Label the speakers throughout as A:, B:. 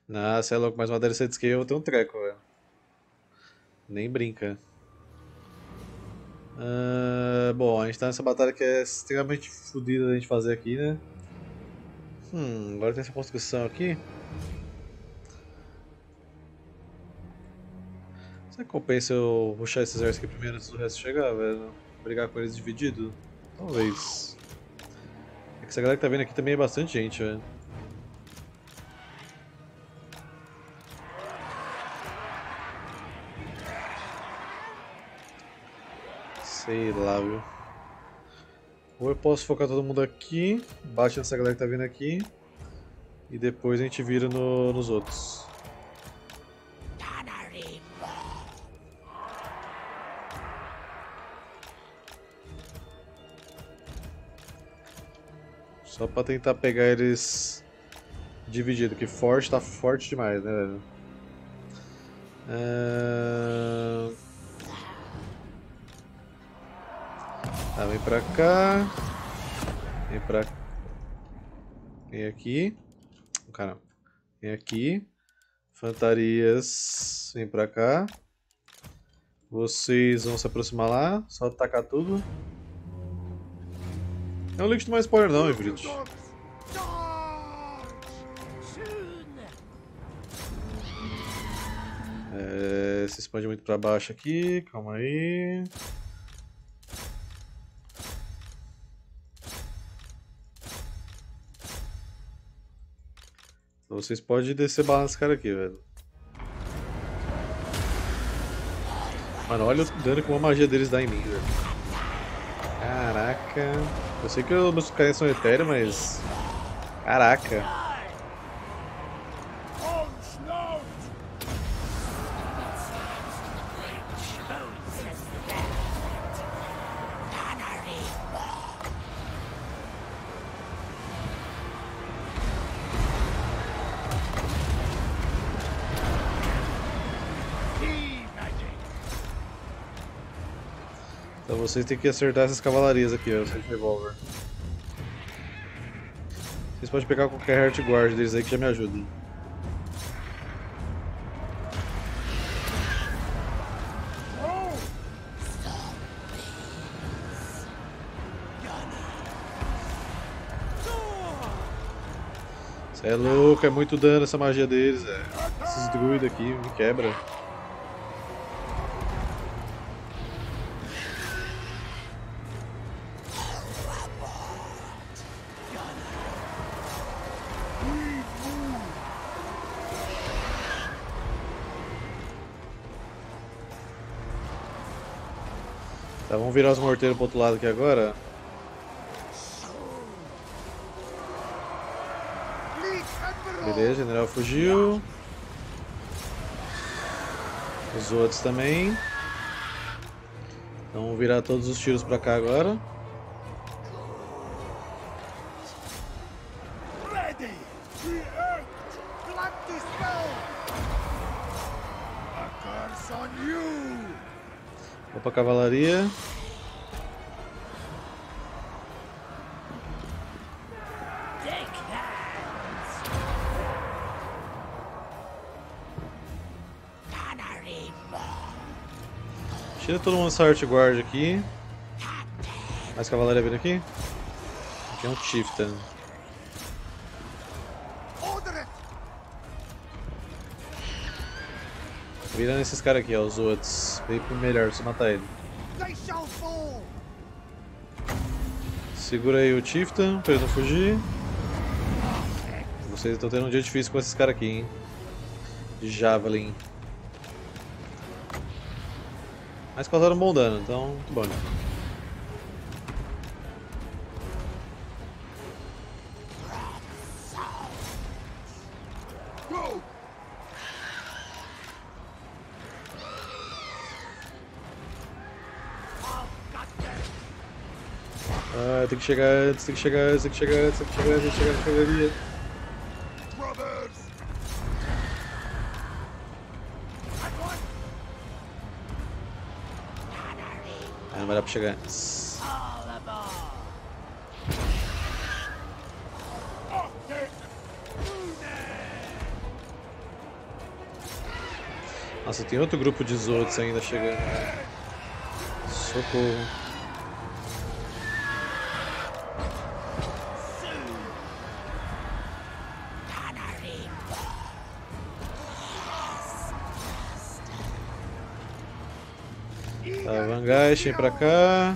A: Ah, cê é louco, mais uma DLC de scale eu vou ter um treco, velho. Nem brinca. Bom, a gente tá nessa batalha que é extremamente fodida da gente fazer aqui, né? Agora tem essa construção aqui. Será que compensa eu rushar esses exércitos aqui primeiro antes do resto chegar, velho? Brigar com eles dividido? Talvez. É que essa galera que tá vindo aqui também é bastante gente, velho. Sei lá, viu? Ou eu posso focar todo mundo aqui, bate nessa galera que tá vindo aqui, e depois a gente vira nos outros. Só pra tentar pegar eles dividido, que forte tá forte demais, né, velho? Tá, vem pra cá. Vem pra... Vem aqui. Caramba. Vem aqui. Infantarias. Vem pra cá. Vocês vão se aproximar lá. Só atacar tudo. Não ligue de mais spoiler não, Ivrit. Se expande muito pra baixo aqui. Calma aí. Então vocês podem descer bala nesse cara aqui, velho. Mano, olha o dano que uma magia deles dá em mim, velho. Caraca. Eu sei que os meus carinhas são etéreos, mas... Caraca. Então vocês têm que acertar essas cavalarias aqui, ó, sem revólver. Vocês podem pegar qualquer Heart Guard deles aí que já me ajuda. Cê é louco, é muito dano essa magia deles, esses druidos aqui me quebra. Tá, vamos virar os morteiros pro outro lado aqui agora. Beleza, o general fugiu. Os outros também. Então vamos virar todos os tiros pra cá agora. Vou pra cavalaria. Tira todo mundo essa Heart Guard aqui. Mais cavalaria vindo aqui. Aqui é um Chieftain. Virando esses caras aqui, ó, os outros. Veio pro melhor você matar ele. Segura aí o Chieftain pra ele não fugir. Vocês estão tendo um dia difícil com esses caras aqui, hein? De Javelin. Mas causaram um bom dano, então que bom. Ah, tem que chegar antes, tem que chegar antes, tem que chegar antes, tem que chegar antes, tem que chegar na cavalaria. Ah, não vai dar pra chegar antes. Nossa, tem outro grupo de Zotes ainda chegando. Socorro. Tá, Vangeist, vem pra cá.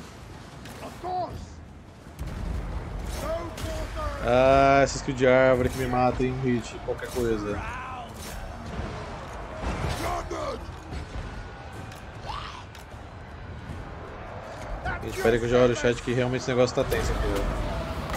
A: Ah, essa skill de árvore que me mata em hit, qualquer coisa. Gente, pera aí que eu já olho o chat que realmente esse negócio tá tenso aqui, ó.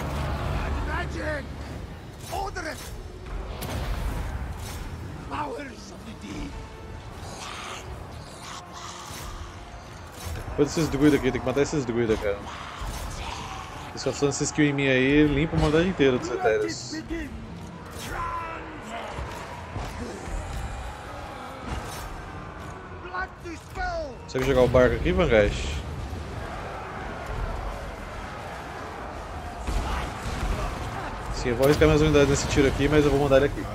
A: Depois desses druidas aqui, tem que matar esses druidas, cara. Se só fazendo essa skill em mim aí, limpa a maldade inteira dos Etéreos. Consegue jogar o barco aqui, Vangeist? Sim, eu vou arriscar minhas unidades nesse tiro aqui, mas eu vou mandar ele aqui.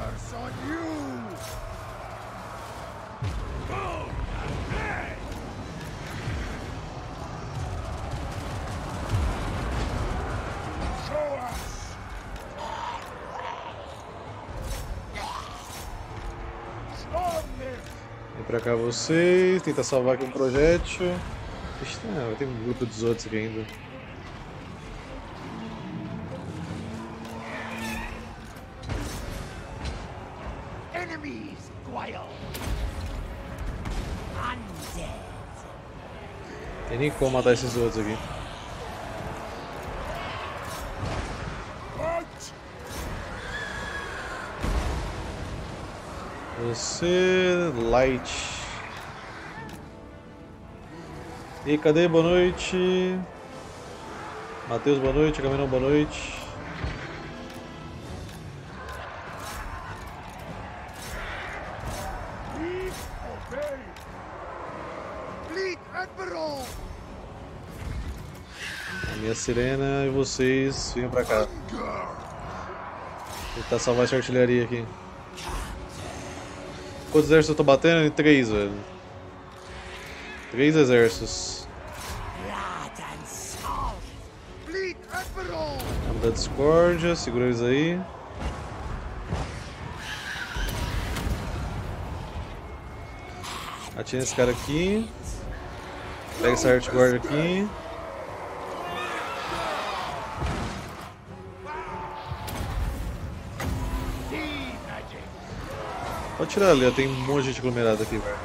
A: Vem pra cá vocês, tentar salvar aqui um projétil. Ixi, não, tem um grupo dos outros aqui ainda. Tem nem como matar esses outros aqui. Você, Light. E aí, cadê? Boa noite. Matheus, boa noite. Caminhão, boa noite. A minha sirena e vocês venham pra cá. Vou tentar salvar essa artilharia aqui. Quantos exércitos eu tô batendo? Em 3, velho. 3 exércitos. Vamos da discórdia, segura eles aí. Atira esse cara aqui. Pega essa Heart Guard aqui. Pode tirar ali, ó. Tem um monte de gente aglomerada aqui, velho.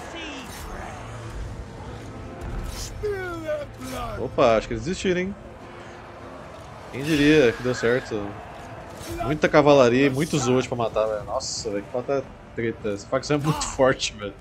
A: Opa, acho que eles desistiram, hein? Quem diria que deu certo. Muita cavalaria e muitos Zotes pra matar, velho. Nossa, velho, que falta treta. Essa facção é muito forte, velho.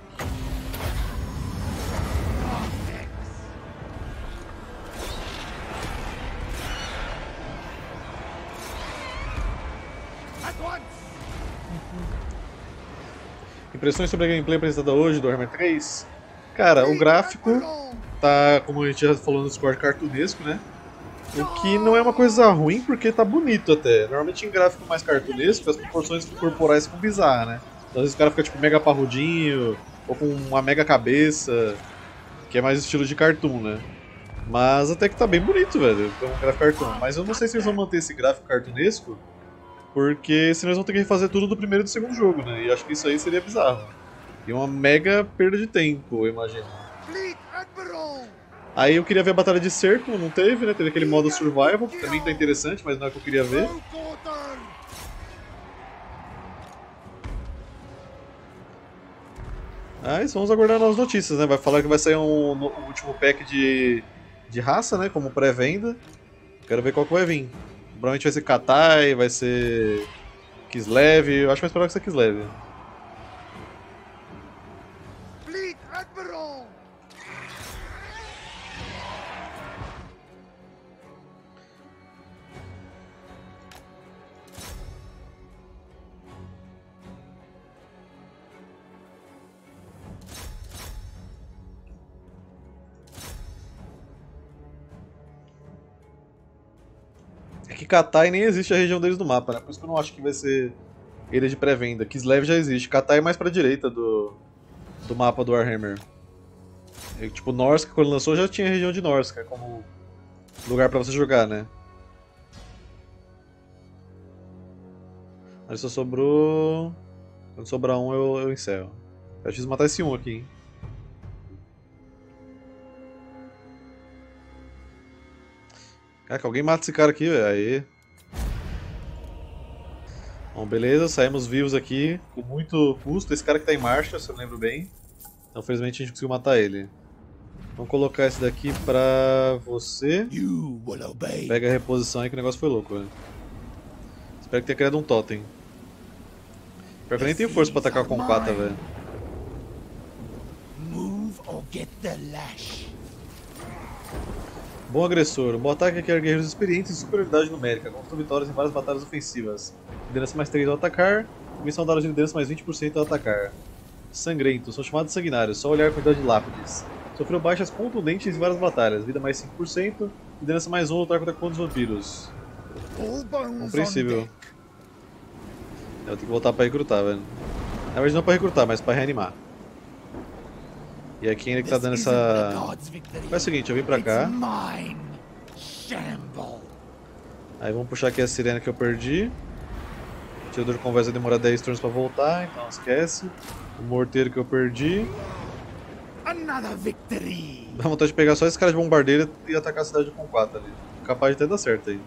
A: Impressões sobre a gameplay apresentada hoje do Warhammer 3? Cara, o gráfico tá, como a gente já falou no Discord, cartunesco, né? O que não é uma coisa ruim, porque tá bonito até. Normalmente em gráfico mais cartunesco, as proporções corporais ficam bizarras, né? Então, às vezes o cara fica tipo mega parrudinho, ou com uma mega cabeça, que é mais estilo de cartoon, né? Mas até que tá bem bonito, velho, pra um gráfico cartoon. Mas eu não sei se eles vão manter esse gráfico cartunesco, porque senão eles vão ter que refazer tudo do primeiro e do segundo jogo, né? E acho que isso aí seria bizarro. E uma mega perda de tempo, eu imagino. Aí eu queria ver a batalha de cerco, não teve, né? Teve aquele modo survival, que também tá interessante, mas não é o que eu queria ver. Mas vamos aguardar novas notícias, né? Vai falar que vai sair um último pack de raça, né? Como pré-venda. Quero ver qual que vai vir. Provavelmente vai ser Katai, vai ser Kislev, eu acho mais provável que seja Kislev. É que Katai nem existe a região deles do mapa, né? Por isso que eu não acho que vai ser ele de pré-venda. Kislev já existe. Katai é mais pra direita do mapa do Warhammer. E, tipo, Norsca, quando lançou, já tinha a região de Norsca como lugar pra você jogar, né? Aí só sobrou... Quando sobrar um, eu encerro. Eu preciso matar esse um aqui, hein? Caraca, alguém mata esse cara aqui, velho. Aí. Bom, beleza, saímos vivos aqui, com muito custo. Esse cara que tá em marcha, se eu lembro bem. Então, felizmente, a gente conseguiu matar ele. Vamos colocar esse daqui pra você. Pega a reposição aí que o negócio foi louco, velho. Espero que tenha criado um totem. Pior que eu nem tenho força pra atacar com 4, velho. Bom agressor. Um bom ataque requer guerreiros experientes e superioridade numérica. Conquistou vitórias em várias batalhas ofensivas. Liderança mais 3 ao atacar. Missão da hora de liderança mais 20% ao atacar. Sangrento. São chamados sanguinários. Só olhar a quantidade de lápides. Sofreu baixas contundentes em várias batalhas. Vida mais 5%. Liderança mais 1 ao lutar contra os vampiros. Compreensível. Eu tenho que voltar pra recrutar, velho. Na verdade não pra recrutar, mas pra reanimar. E aqui ainda que tá dando essa... Faz o seguinte, eu vim pra cá. Aí vamos puxar aqui a sirene que eu perdi. O tirador de conversa vai demorar 10 turnos pra voltar, então esquece. O morteiro que eu perdi. Dá vontade de pegar só esse cara de bombardeiro e atacar a cidade com 4 ali. Capaz de até dar certo aí.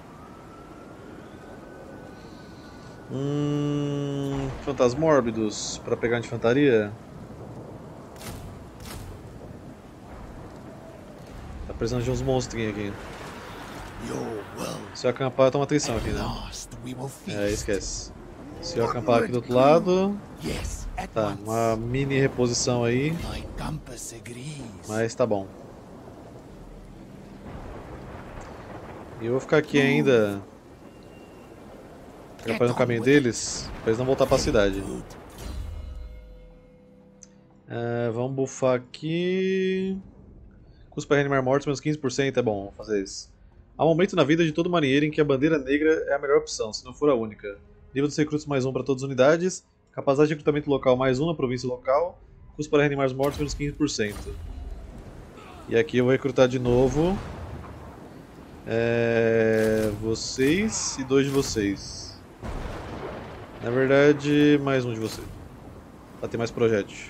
A: Fantasmórbidos pra pegar de infantaria. Tá precisando de uns monstrinhos aqui. Se eu acampar, eu tomo atenção aqui, né? É, esquece. Se eu acampar aqui do outro lado... Tá, uma mini reposição aí. Mas tá bom. E eu vou ficar aqui ainda... atrapalhando o caminho deles, pra eles não voltar pra cidade. Vamos buffar aqui... Custo para reanimar mortos, menos 15%, é bom, vamos fazer isso. Há um momento na vida de todo marinheiro em que a bandeira negra é a melhor opção, se não for a única. Nível dos recrutos mais 1 para todas as unidades, capacidade de recrutamento local mais 1 na província local, custo para reanimar os mortos, menos 15%. E aqui eu vou recrutar de novo... vocês e 2 de vocês. Na verdade, mais um de vocês. Pra ter mais projétil.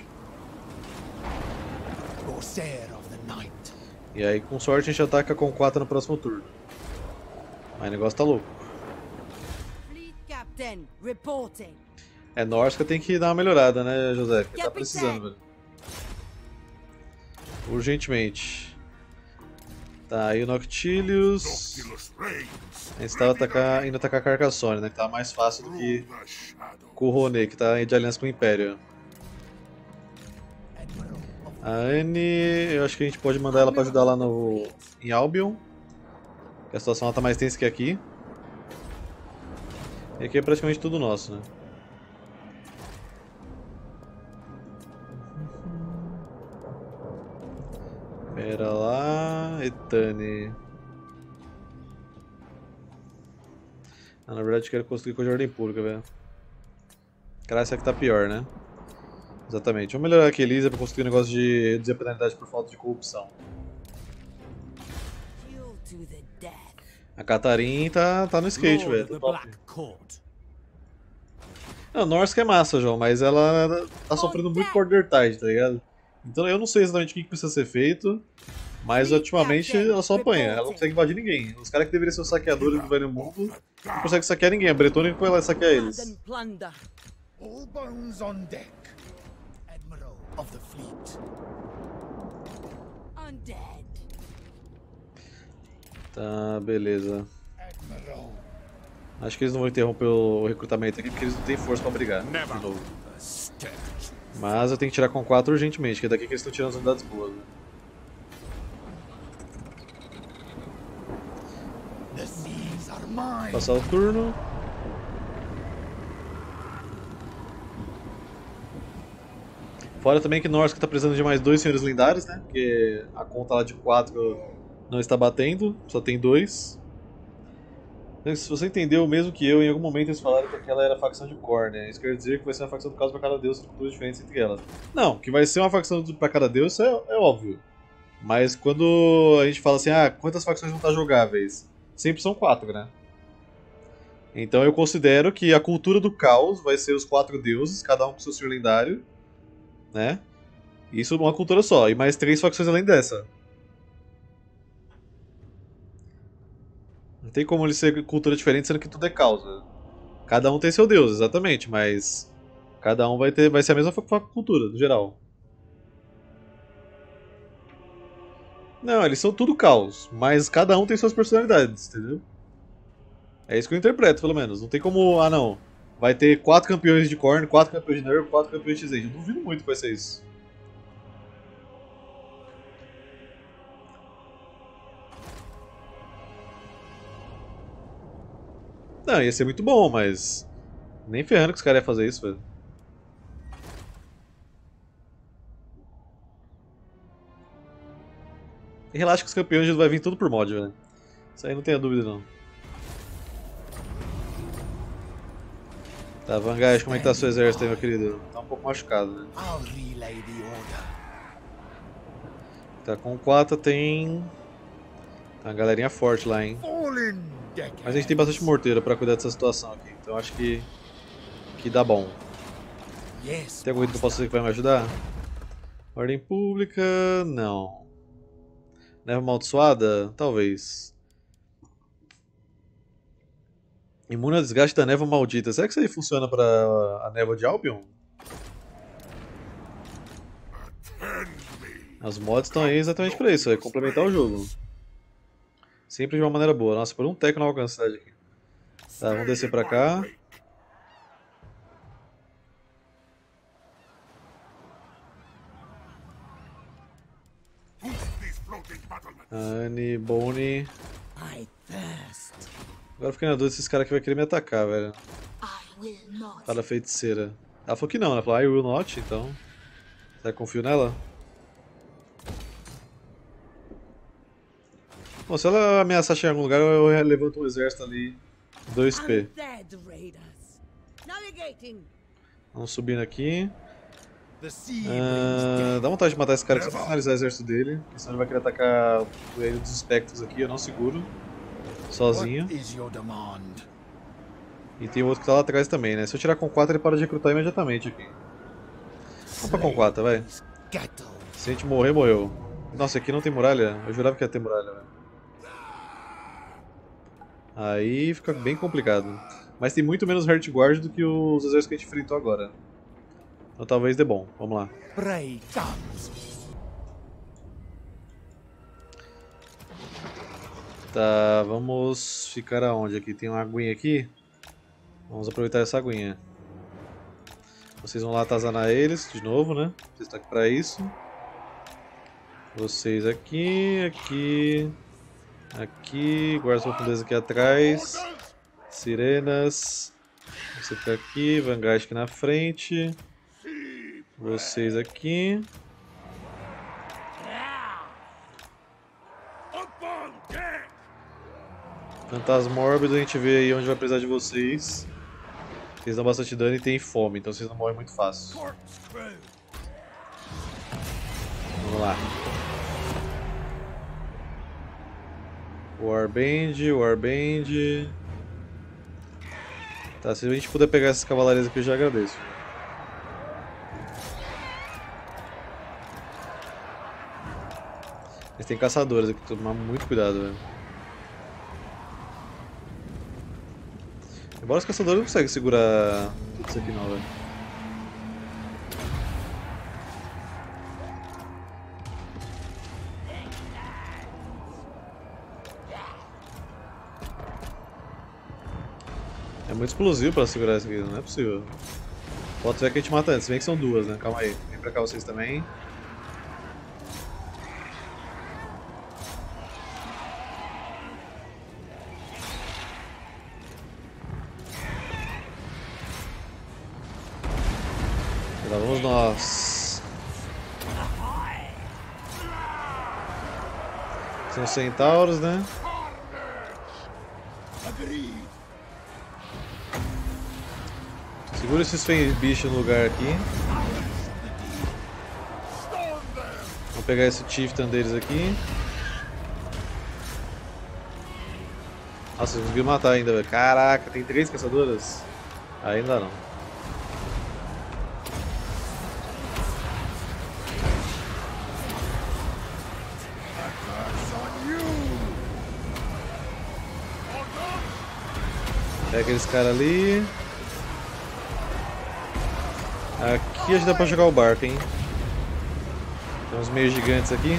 A: E aí, com sorte, a gente ataca com 4 no próximo turno. Mas o negócio tá louco. Norsca tem que dar uma melhorada, né, José? Porque tá precisando, velho. Urgentemente. Tá, aí o Noctilius. A gente estava indo atacar Carcassonne, né? Que tava mais fácil do que com o Roné, que tá de aliança com o Império. A Anne, eu acho que a gente pode mandar ela pra ajudar lá em Albion. Que a situação tá mais tensa que aqui. E aqui é praticamente tudo nosso, né? Pera lá, Etane. Na verdade eu quero construir coisa de ordem pública, velho. Cara, essa aqui tá pior, né? Exatamente. Vamos melhorar aqui a Elisa pra construir um negócio de reduzir a penalidade por falta de corrupção. A Catarina tá no skate, velho. Tá top. Não, Norsca é massa, João, mas ela tá sofrendo muito Border Tide, tá ligado? Então eu não sei exatamente o que precisa ser feito, mas ultimamente ela só apanha, ela não consegue invadir ninguém. Os caras que deveriam ser os saqueadores do velho mundo não conseguem saquear ninguém, a Bretônia foi lá saquear eles. Tá, beleza. Acho que eles não vão interromper o recrutamento aqui porque eles não têm força pra brigar de novo. Mas eu tenho que tirar com 4 urgentemente, que é daqui que eles estão tirando as unidades boas. Né? Passar o turno. Fora também que Norsca está precisando de mais 2 senhores lendários, né? Porque a conta lá de 4 não está batendo, só tem 2. Se você entendeu, mesmo que eu, em algum momento eles falaram que aquela era a facção de Khorne. Isso quer dizer que vai ser uma facção do caos para cada deus, com culturas diferentes entre elas. Não, que vai ser uma facção para cada deus, isso é óbvio. Mas quando a gente fala assim, quantas facções vão estar jogáveis? Sempre são 4, né? Então eu considero que a cultura do caos vai ser os 4 deuses, cada um com seu senhor lendário, né? Isso é uma cultura só, e mais 3 facções além dessa. Não tem como ele ser cultura diferente, sendo que tudo é caos, né? Cada um tem seu deus, exatamente, mas cada um vai ser a mesma cultura, no geral. Não, eles são tudo caos, mas cada um tem suas personalidades, entendeu? É isso que eu interpreto, pelo menos. Não tem como, não. Vai ter 4 campeões de Khorne, 4 campeões de Nerve, 4 campeões de X-Age. Eu duvido muito que vai ser isso. Não, ia ser muito bom, mas nem ferrando que os caras iam fazer isso, velho. E relaxa que os campeões vai vir tudo por mod, velho. Isso aí não tenha dúvida, não. Tá, Vanguard, como é que tá seu exército aí, meu querido? Tá um pouco machucado, né? Tá, com 4 tem... Tá uma galerinha forte lá, hein? Mas a gente tem bastante morteiro pra cuidar dessa situação aqui, então acho que dá bom. Tem algum item que eu posso fazer que vai me ajudar? Ordem pública... não. Neva amaldiçoada? Talvez. Imune ao desgaste da névoa maldita. Será que isso aí funciona pra a névoa de Albion? As mods estão aí exatamente pra isso, é complementar o jogo. Sempre de uma maneira boa. Nossa, por um teco não alcança a cidade aqui. Tá, vamos descer pra cá. Annie, Bonnie. Agora eu fiquei na dúvida se esse cara aqui vai querer me atacar, velho. Fada feiticeira. Ela falou que não, ela falou I will not, então. Será que confio nela? Bom, se ela ameaçar chegar em algum lugar, eu levanto um exército ali 2P. Vamos subindo aqui. Dá vontade de matar esse cara só pra finalizar o exército dele. Porque senão ele vai querer atacar o reino dos espectros aqui, eu não seguro. Sozinho. E tem outro que tá lá atrás também, né? Se eu tirar com 4 ele para de recrutar imediatamente aqui. Vamos pra com 4, vai. Se a gente morrer, morreu. Nossa, aqui não tem muralha? Eu jurava que ia ter muralha, velho. Aí fica bem complicado. Mas tem muito menos Heartguard do que os exércitos que a gente enfrentou agora. Então talvez dê bom. Vamos lá. Tá, vamos ficar aonde aqui? Tem uma aguinha aqui? Vamos aproveitar essa aguinha. Vocês vão lá atazanar eles de novo, né? Vocês estão aqui pra isso. Vocês aqui, aqui... Aqui, guardas profundezas aqui atrás. Sirenas. Você fica aqui, Vanguard aqui na frente. Vocês aqui. Fantasma Mórbido, a gente vê aí onde vai precisar de vocês. Vocês dão bastante dano e tem fome, então vocês não morrem muito fácil. Vamos lá. Warband. Tá, se a gente puder pegar essas cavalarias aqui eu já agradeço. Mas tem caçadores aqui, tomar muito cuidado, velho. Embora os caçadores não conseguem segurar tudo isso aqui não, velho. É muito explosivo pra segurar isso aqui, não é possível. Pode ser que a gente mata antes, se bem que são duas, né? Calma aí. Vem pra cá vocês também. Lá vamos nós. São centauros, né? Segura esses bichos no lugar aqui. Vamos pegar esse chieftain deles aqui. Nossa, conseguiu matar ainda, velho. Caraca, tem 3 caçadoras? Ainda não. Pega aqueles caras ali. Aqui a gente dá pra jogar o barco, hein? Tem uns meios gigantes aqui.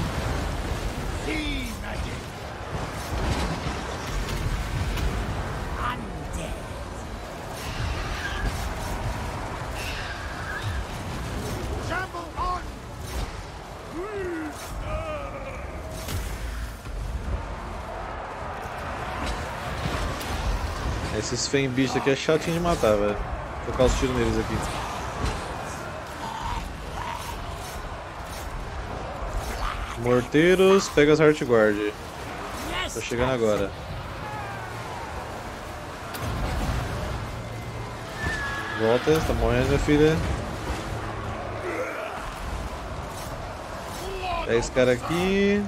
A: Esses Fen bichos aqui é chatinho de matar, velho. Vou focar os tiros neles aqui. Morteiros, pega as Heartguard. Tô chegando agora. Volta, tá morrendo, minha filha. Pega esse cara aqui.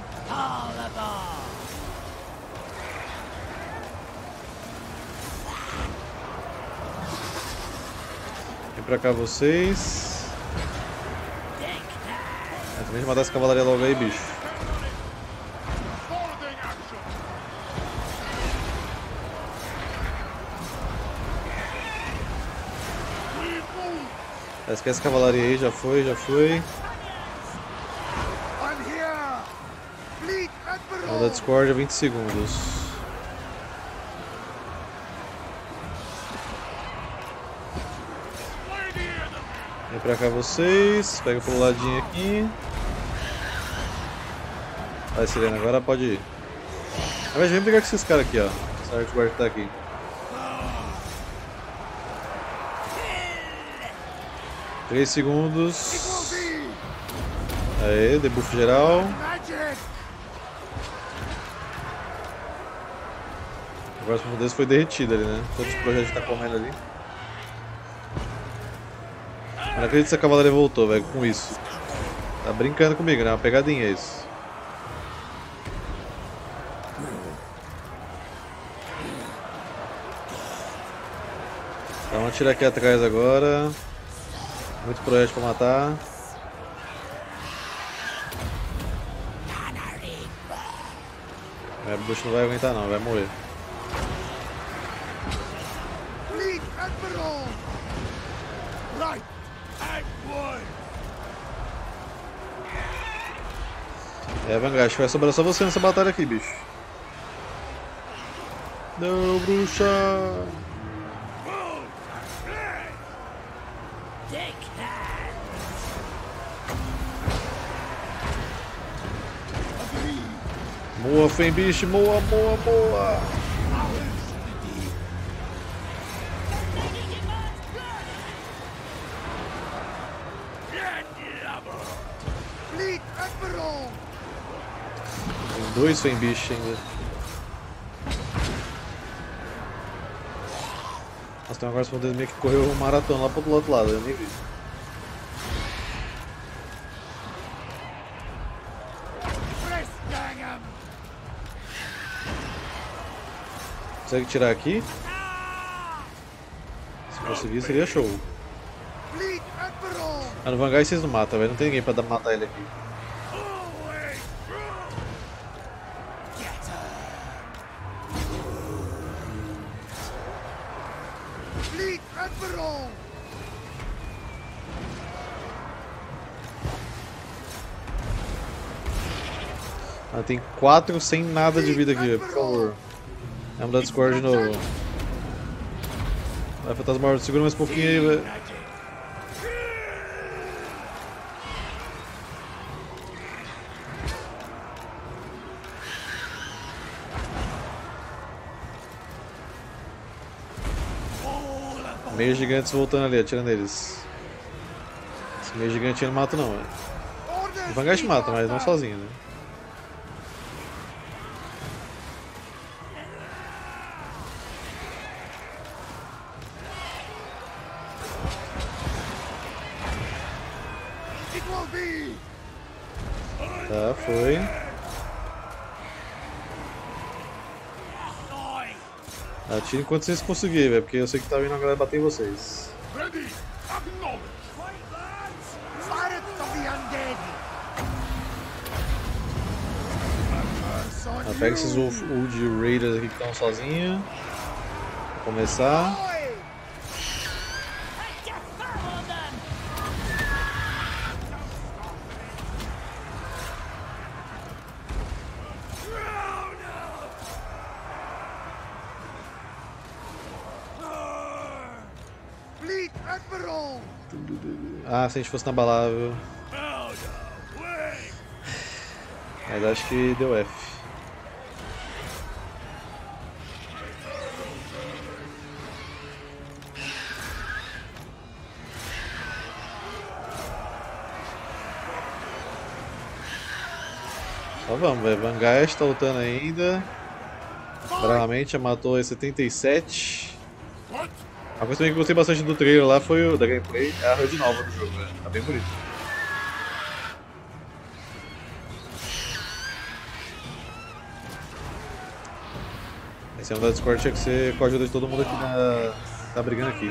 A: Vem pra cá vocês. Também de matar essa cavalaria logo aí, bicho. Esquece essa cavalaria aí, já foi, já foi. Vamos dar Discord a 20 segundos. Vem pra cá vocês, pega pelo ladinho aqui. Vai, Sirena, agora pode ir. Mas vem brigar com esses caras aqui, ó. Essa Heartguard tá aqui. Três segundos. Aê, debuff geral. O próximo deles foi derretido ali, né? Todos os projetos tá correndo ali. Eu não acredito que essa cavalaria voltou, velho, com isso. Tá brincando comigo, né? Uma pegadinha isso. Então vamos atirar aqui atrás agora. Muito projeto pra matar. O Bush não vai aguentar não, vai morrer. É, Vanguard, acho que vai sobrar só você nessa batalha aqui, bicho. Não, bruxa! Moa, Fembiche, moa, moa, moa! Tem 2 Fembiche ainda. Nossa, tem um agora meio que correu um maratona lá pro outro lado, eu nem vi. Consegue tirar aqui? Se conseguir seria show. Ah, no Vanguard vocês não matam, velho. Não tem ninguém pra matar ele aqui. Ah, tem 4 sem nada de vida aqui, por favor. Vamos dar Discord de novo. Vai, Fantasma, segura mais um pouquinho aí, velho. Meios gigantes voltando ali, atirando neles. Esse meio gigante não mata não, velho. O Vanguard mata, mas não sozinho, né? Tá, foi. Atire enquanto vocês conseguirem, velho, porque eu sei que tá vindo a galera bater em vocês. Pega esses Old Raiders aqui que estão sozinhos. Vou começar. Ah, se a gente fosse na balável. Mas acho que deu F. Só vamos, velho. Vanguard tá lutando ainda. Bravamente, já matou 77. A coisa também que eu gostei bastante do trailer lá foi o da gameplay, é a HUD nova do jogo, né? Tá bem bonito. Esse é um da Discord, tinha que ser com a ajuda de todo mundo aqui que tá brigando aqui.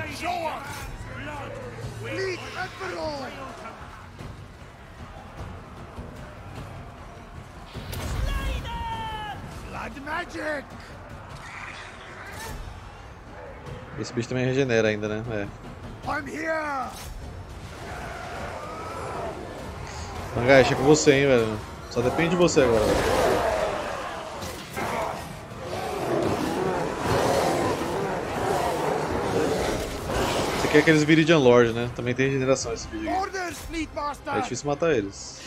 A: Esse bicho também regenera ainda, né? É. Vanguard, é com você, hein, velho. Só depende de você agora. Você quer que eles Viridian Lord, né? Também tem regeneração esse vídeo aqui. É difícil matar eles.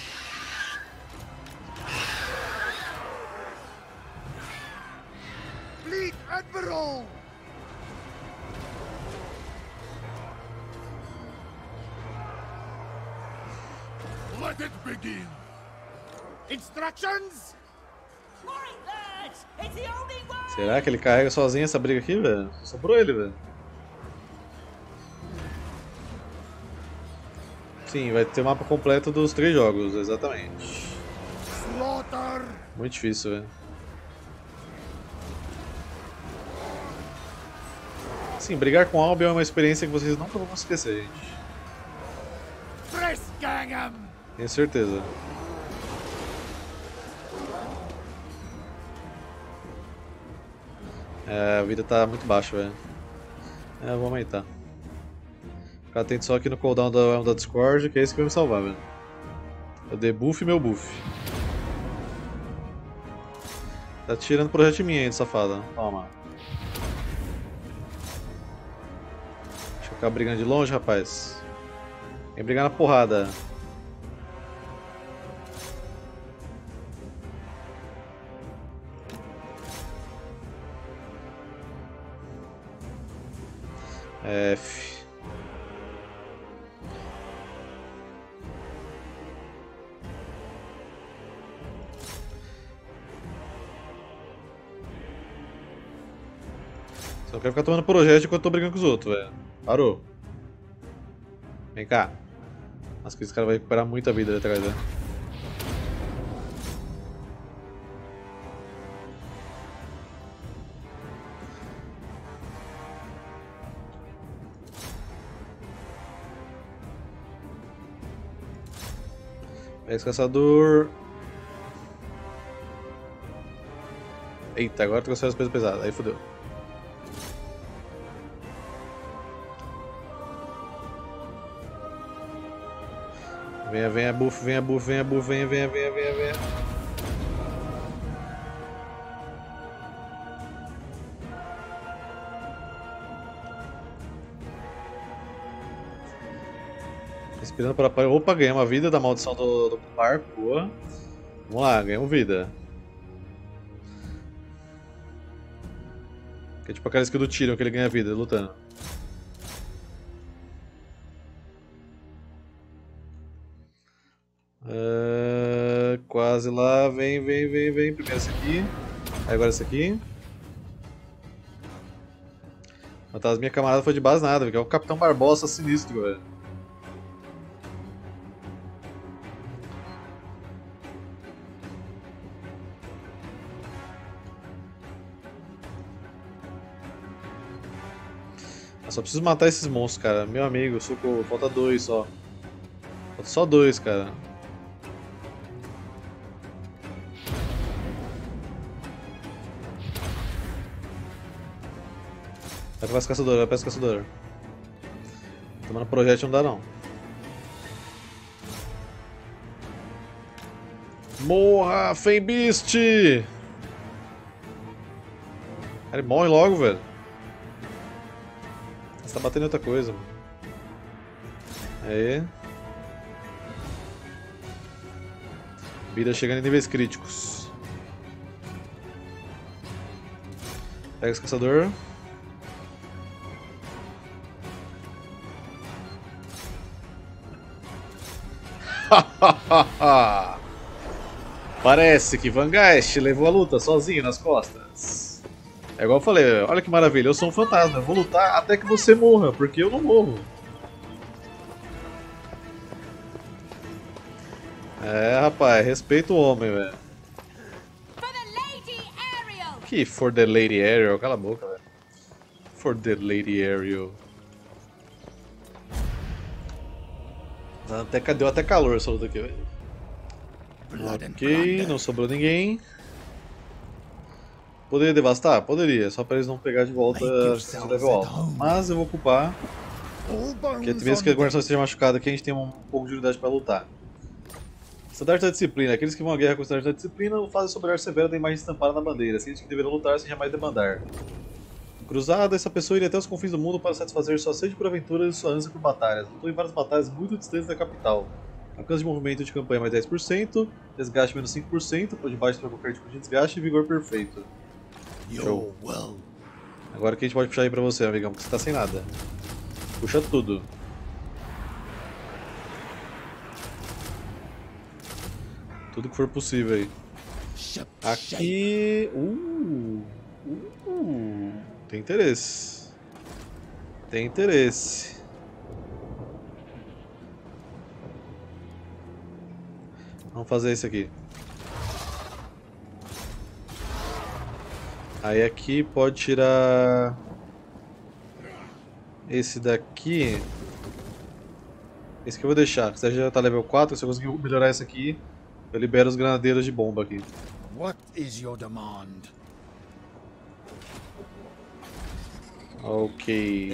B: Let it begin. Instructions?
A: Será que ele carrega sozinho essa briga aqui, velho? Sobrou ele, velho. Sim, vai ter o mapa completo dos 3 jogos, exatamente. Muito difícil, velho. Sim, brigar com Albion é uma experiência que vocês nunca vão esquecer, gente. Tenho certeza. É, a vida tá muito baixa, velho. É, vou aumentar. Ficar atento só aqui no cooldown da Discord, que é esse que vai me salvar, velho. Eu debuff meu buff. Tá tirando projeto de mim ainda, safada. Toma. Deixa eu ficar brigando de longe, rapaz. Vem brigar na porrada. F. Só não quero ficar tomando projeto enquanto eu tô brigando com os outros, velho. Parou. Vem cá. Acho que esse cara vai recuperar muita vida ali atrás, né? Pega esse caçador. Eita, agora tô com as coisas pesadas. Aí fodeu. Venha, venha, buff, venha, buff, venha, buff, venha, venha, venha, venha, venha. Respirando para apoio. Opa, ganhei uma vida da maldição do barco. Boa. Vamos lá, ganhamos vida. Que é tipo aquela skill do Tyrion que ele ganha vida lutando. Quase lá, vem, vem, vem, vem. Primeiro esse aqui. Aí agora esse aqui. Fantasminha camarada foi de base nada, porque é o Capitão Barbosa sinistro, velho. Eu só preciso matar esses monstros, cara. Meu amigo, socorro. Falta 2 só. Falta só 2, cara. Vai pra caçadora, vai pra caçadora. Tomando projétil não dá não. Morra, Fembeast! Ele morre logo, velho. Você tá batendo em outra coisa, mano. Aí. Vida chegando em níveis críticos. Pega esse caçador. Parece que Vangeist levou a luta sozinho nas costas. É igual eu falei, olha que maravilha, eu sou um fantasma, eu vou lutar até que você morra, porque eu não morro. É, rapaz, respeita o homem, velho. Que for the Lady Ariel? Cala a boca, velho. For the Lady Ariel. Deu até calor essa luta aqui, velho. Ok, não sobrou ninguém. Poderia devastar? Poderia, só pra eles não pegar de volta esse level alto. Mas eu vou ocupar, porque mesmo que a guarnição esteja machucada aqui, a gente tem um pouco de unidade pra lutar. Estandarte da disciplina. Aqueles que vão à guerra com o estandarte da disciplina o fazem sob o olhar severo da imagem estampada na bandeira. Aqueles que deverão lutar sem jamais demandar. Cruzada, essa pessoa iria até os confins do mundo para satisfazer sua sede por aventuras e sua ânsia por batalhas. Lutou em várias batalhas muito distantes da capital. Alcance de movimento de campanha mais 10%, desgaste menos 5%, por debaixo para qualquer tipo de desgaste e vigor perfeito. Show. Agora o que a gente pode puxar aí pra você, amigão, porque você tá sem nada. Puxa tudo. Tudo que for possível aí. Aqui... Tem interesse. Tem interesse. Vamos fazer isso aqui. Aí aqui pode tirar... Esse daqui... Esse aqui eu vou deixar. Você já tá level 4, se eu conseguir melhorar esse aqui, eu libero os granadeiros de bomba aqui.
B: What is your demand?
A: Ok.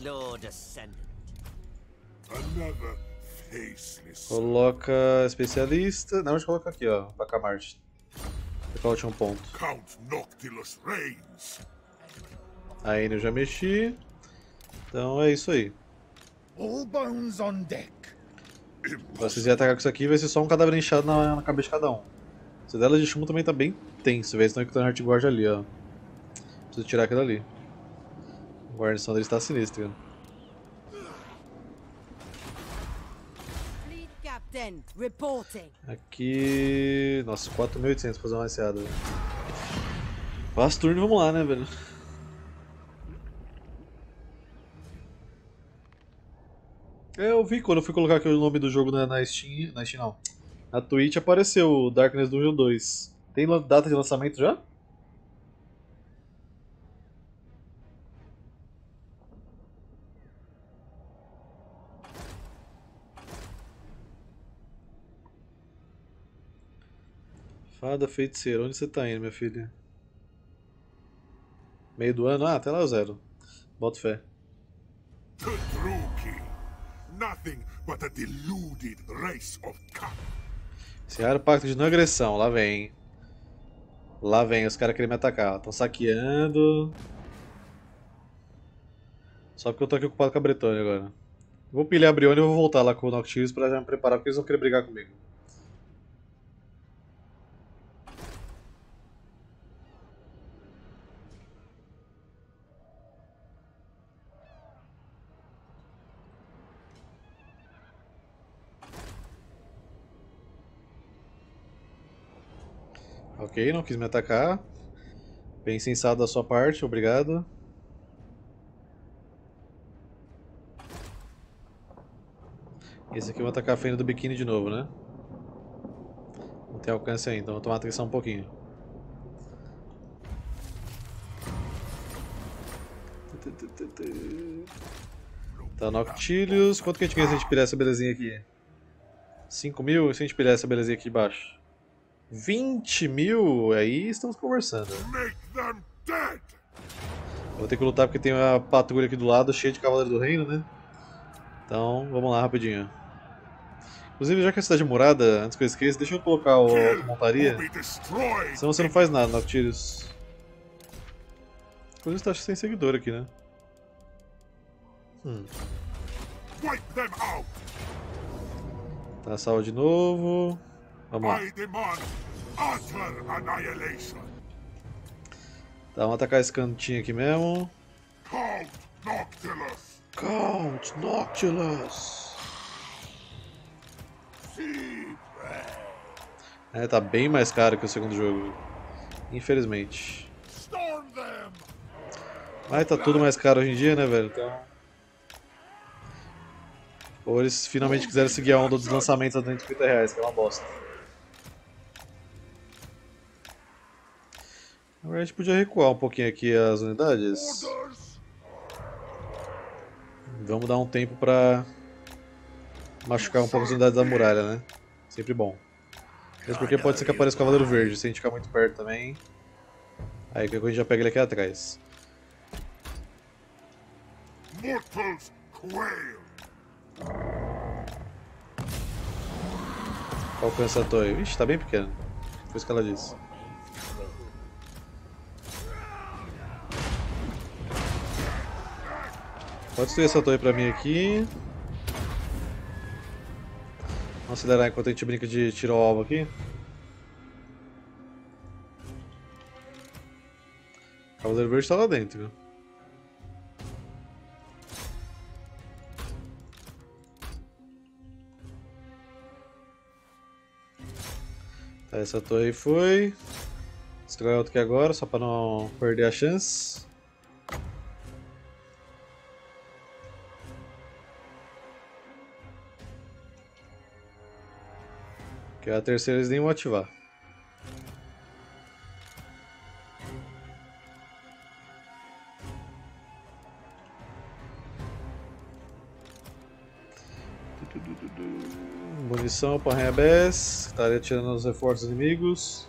A: Coloca especialista. Não, a gente coloca aqui, ó, pra Camarte. Falte um ponto. Aí eu já mexi. Então é isso aí. Agora, se quiser atacar com isso aqui, vai ser só um cadáver inchado na cabeça de cada um. Essa dela de chumbo também tá bem tenso, velho. Estão equipando Heartguard ali, ó. Preciso tirar aquilo ali. A guarnição deles tá sinistra. Aqui... Nossa, 4.800 pra fazer uma maciada. Faz turno e vamos lá, né, velho? Eu vi quando eu fui colocar aqui o nome do jogo na Steam... Na Steam não. Na Twitch apareceu o Darkness Dungeon 2. Tem data de lançamento já? Fada feiticeira, onde você tá indo, minha filha? Meio do ano? Ah, até lá o zero. Boto fé. Encerrar o pacto de não agressão, lá vem. Lá vem, os caras querem me atacar. Estão saqueando. Só porque eu tô aqui ocupado com a Bretonnia agora. Vou pilhar a Brione e vou voltar lá com o Noctis pra já me preparar, porque eles vão querer brigar comigo. Ok, não quis me atacar. Bem sensato da sua parte, obrigado. Esse aqui eu vou atacar a fenda do biquíni de novo, né? Não tem alcance ainda, então vou tomar atenção um pouquinho. Tá, Noctilius. Quanto que a gente ganha se a gente pilhar essa belezinha aqui? 5 mil? E se a gente pilhar essa belezinha aqui embaixo? 20 mil? Aí estamos conversando. Vou ter que lutar porque tem uma patrulha aqui do lado cheia de Cavaleiro do Reino, né? Então, vamos lá rapidinho. Inclusive, já que a cidade é murada, antes que eu esqueça, deixa eu colocar a montaria. Senão você não faz nada, Noctilius. Inclusive, tá sem seguidor aqui, né? Tá, salva de novo. Vamos lá. Tá, vamos atacar esse cantinho aqui mesmo. Count Noctilus. É, tá bem mais caro que o segundo jogo. Infelizmente. Mas tá tudo mais caro hoje em dia, né, velho? Então... Ou eles finalmente quiseram seguir a onda dos lançamentos a R$250, que é uma bosta. Na verdade, a gente podia recuar um pouquinho aqui as unidades. Vamos dar um tempo pra machucar um pouco as unidades da muralha, né? Sempre bom. Mesmo porque pode ser que apareça o Cavaleiro Verde, se a gente ficar muito perto também. Aí que a gente já pega ele aqui atrás. Alcança a torre. Vixe, tá bem pequeno. Foi isso que ela disse. Pode destruir essa torre pra mim aqui. Vamos acelerar enquanto a gente brinca de tirar o alvo aqui. O Cavaleiro Verde tá lá dentro, viu? Tá, essa torre aí foi. Destrói outra aqui agora, só pra não perder a chance. Que a terceira eles nem vão ativar. Munição para Rainha-Bess, estaria tirando os reforços inimigos.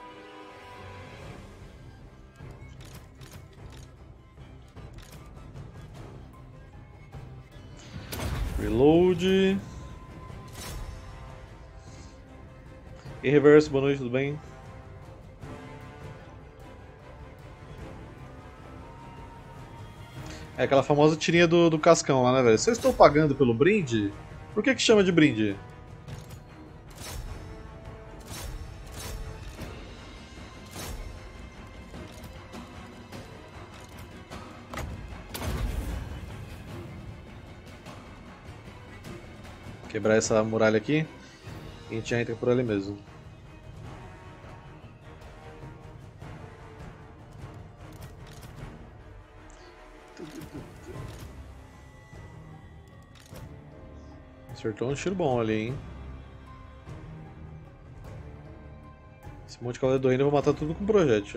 A: Reload. E reverso, boa noite, tudo bem? É aquela famosa tirinha do cascão lá, né, velho? Se eu estou pagando pelo brinde, por que chama de brinde? Quebrar essa muralha aqui e a gente já entra por ali mesmo. Acertou um tiro bom ali, hein? Esse monte de cavaleiro do reino eu vou matar tudo com projétil.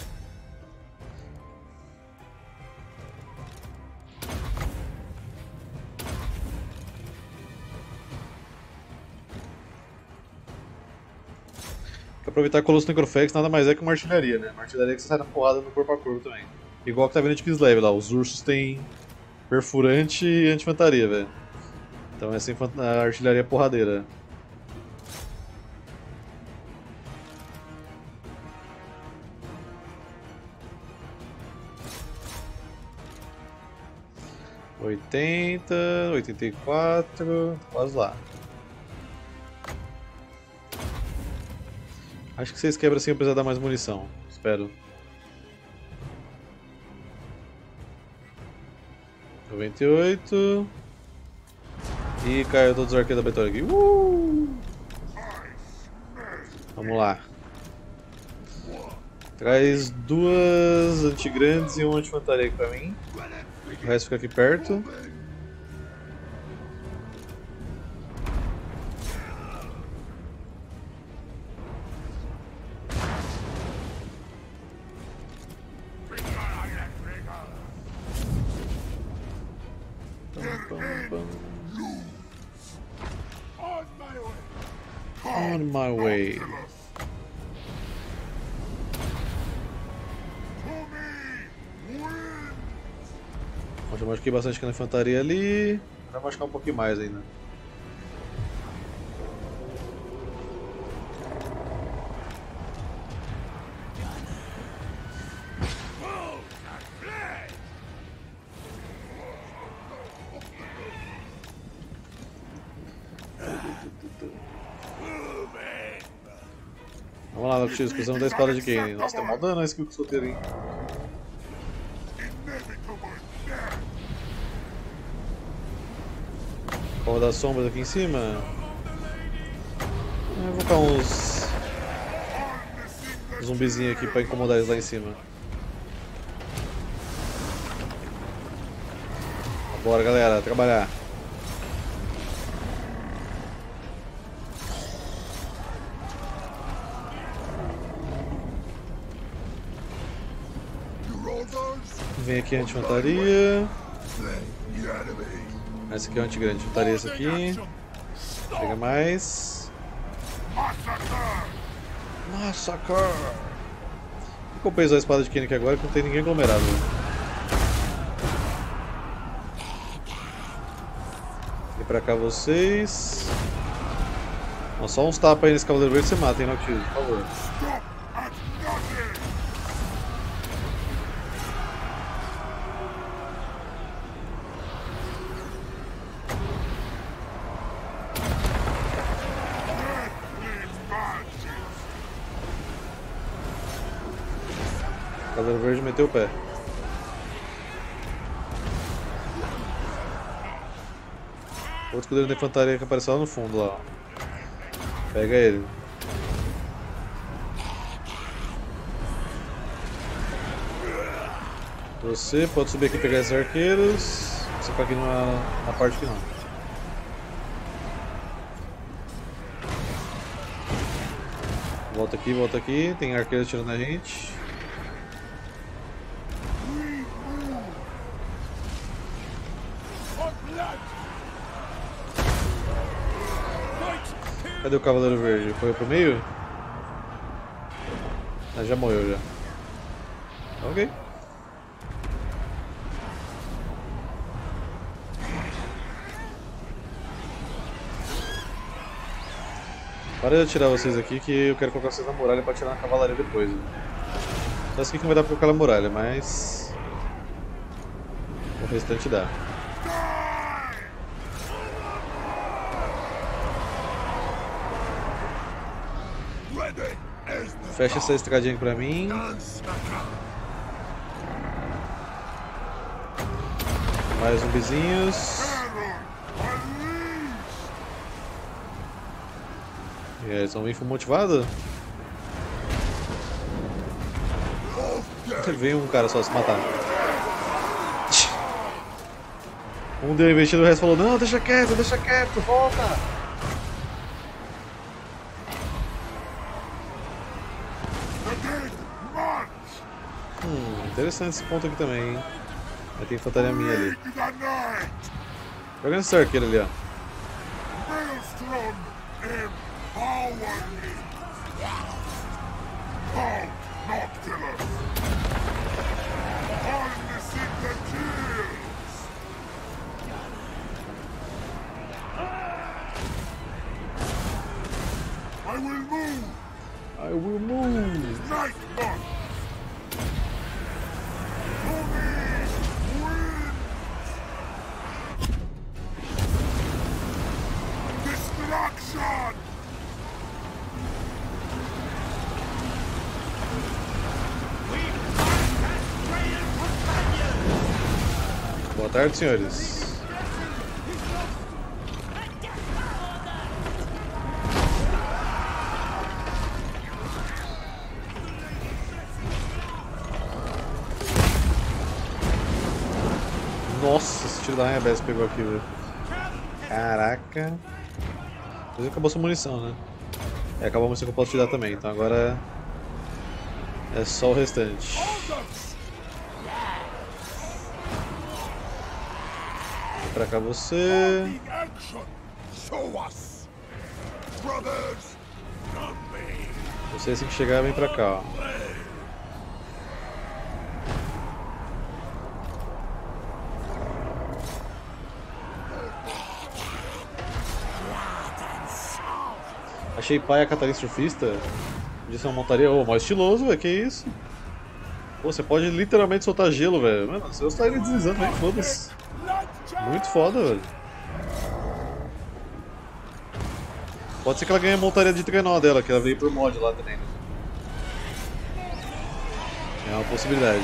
A: Aproveitar que o Colosso Necrofex nada mais é que uma artilharia, né? Uma artilharia que você sai na porrada no corpo a corpo também. Igual que tá vendo de Kislev lá, os ursos têm perfurante e anti-infantaria, velho. Então essa é a artilharia porradeira. $80, 84, quase lá. Acho que vocês quebram assim, eu preciso dar mais munição. Espero. 98. E caiu todos os arqueiros da Betor aqui. Vamos lá. Traz duas antigrandes e uma anti-infantaria aqui pra mim. O resto fica aqui perto. On my way. Eu já machuquei bastante aqui na infantaria ali. Vai machucar um pouquinho mais ainda. Vamos lá, Noctis, precisamos da espada de Kain. Nossa, tem mó dano esse kill com o solteiro, hein? Cova das sombras aqui em cima. Eu vou colocar uns zumbizinhos aqui pra incomodar eles lá em cima. Bora, galera, trabalhar. Vem aqui a anti-infantaria. Essa aqui é a anti-grande infantaria, essa aqui. Chega mais. Massacre! Vou compensar a espada de Kain aqui agora que não tem ninguém aglomerado. E pra cá vocês. Nossa, só uns tapas aí nesse Cavaleiro Verde você mata, hein, Noctis, por favor. O Cavaleiro Verde meteu o pé. Outro escudeiro da infantaria que apareceu lá no fundo, lá. Pega ele. Você pode subir aqui e pegar esses arqueiros. Você fica aqui na parte final. Volta aqui. Tem arqueiros tirando a gente. Cadê o Cavaleiro Verde? Foi pro meio? Ah, já morreu já. Ok. Para de atirar vocês aqui que eu quero colocar vocês na muralha para atirar na cavalaria depois. Só isso aqui que não vai dar pra colocar na muralha, mas o restante dá. Fecha essa estradinha aqui pra mim. Mais zumbizinhos. E aí, eles vão vir full motivado? Veio um cara só se matar. Um deu investido, o resto falou: não, deixa quieto, volta! Interessante esse ponto aqui também, hein? Vai ter infantaria minha ali. Joga nesse arqueiro ali, ó. I will move. Boa tarde, senhores. Nossa, esse tiro da Rainha Bess pegou aqui, velho. Caraca. Mas acabou sua munição, né? É, acabou a munição que eu posso te dar também, então agora é só o restante. pra cá você.
B: The action. Show us. Brothers, come me.
A: Você assim que chegar, vem pra cá, ó. Achei pai a Catarina Surfista. Podia ser uma montaria. Ô, mó estiloso, velho. Que isso? Pô, você pode literalmente soltar gelo, velho. Mano, você está ele deslizando aí, foda-se. Muito foda, velho. Pode ser que ela ganhe a montaria de trenó dela, que ela veio por mod lá também. É uma possibilidade.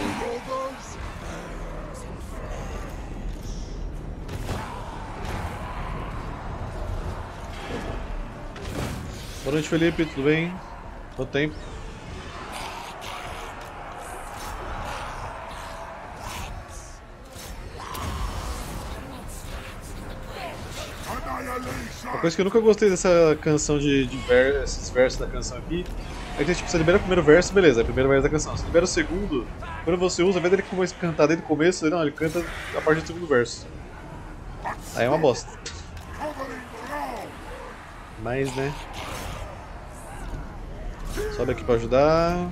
A: Boa noite, Felipe, tudo bem? Quanto tempo? Uma coisa que eu nunca gostei dessa canção esses versos da canção aqui é que tipo, você libera o primeiro verso, beleza, é o primeiro verso da canção. Você libera o segundo, quando você usa, ao invés dele começar a cantar desde o começo, não, ele canta a partir do segundo verso. Aí é uma bosta. Mas, né? Sobe aqui pra ajudar.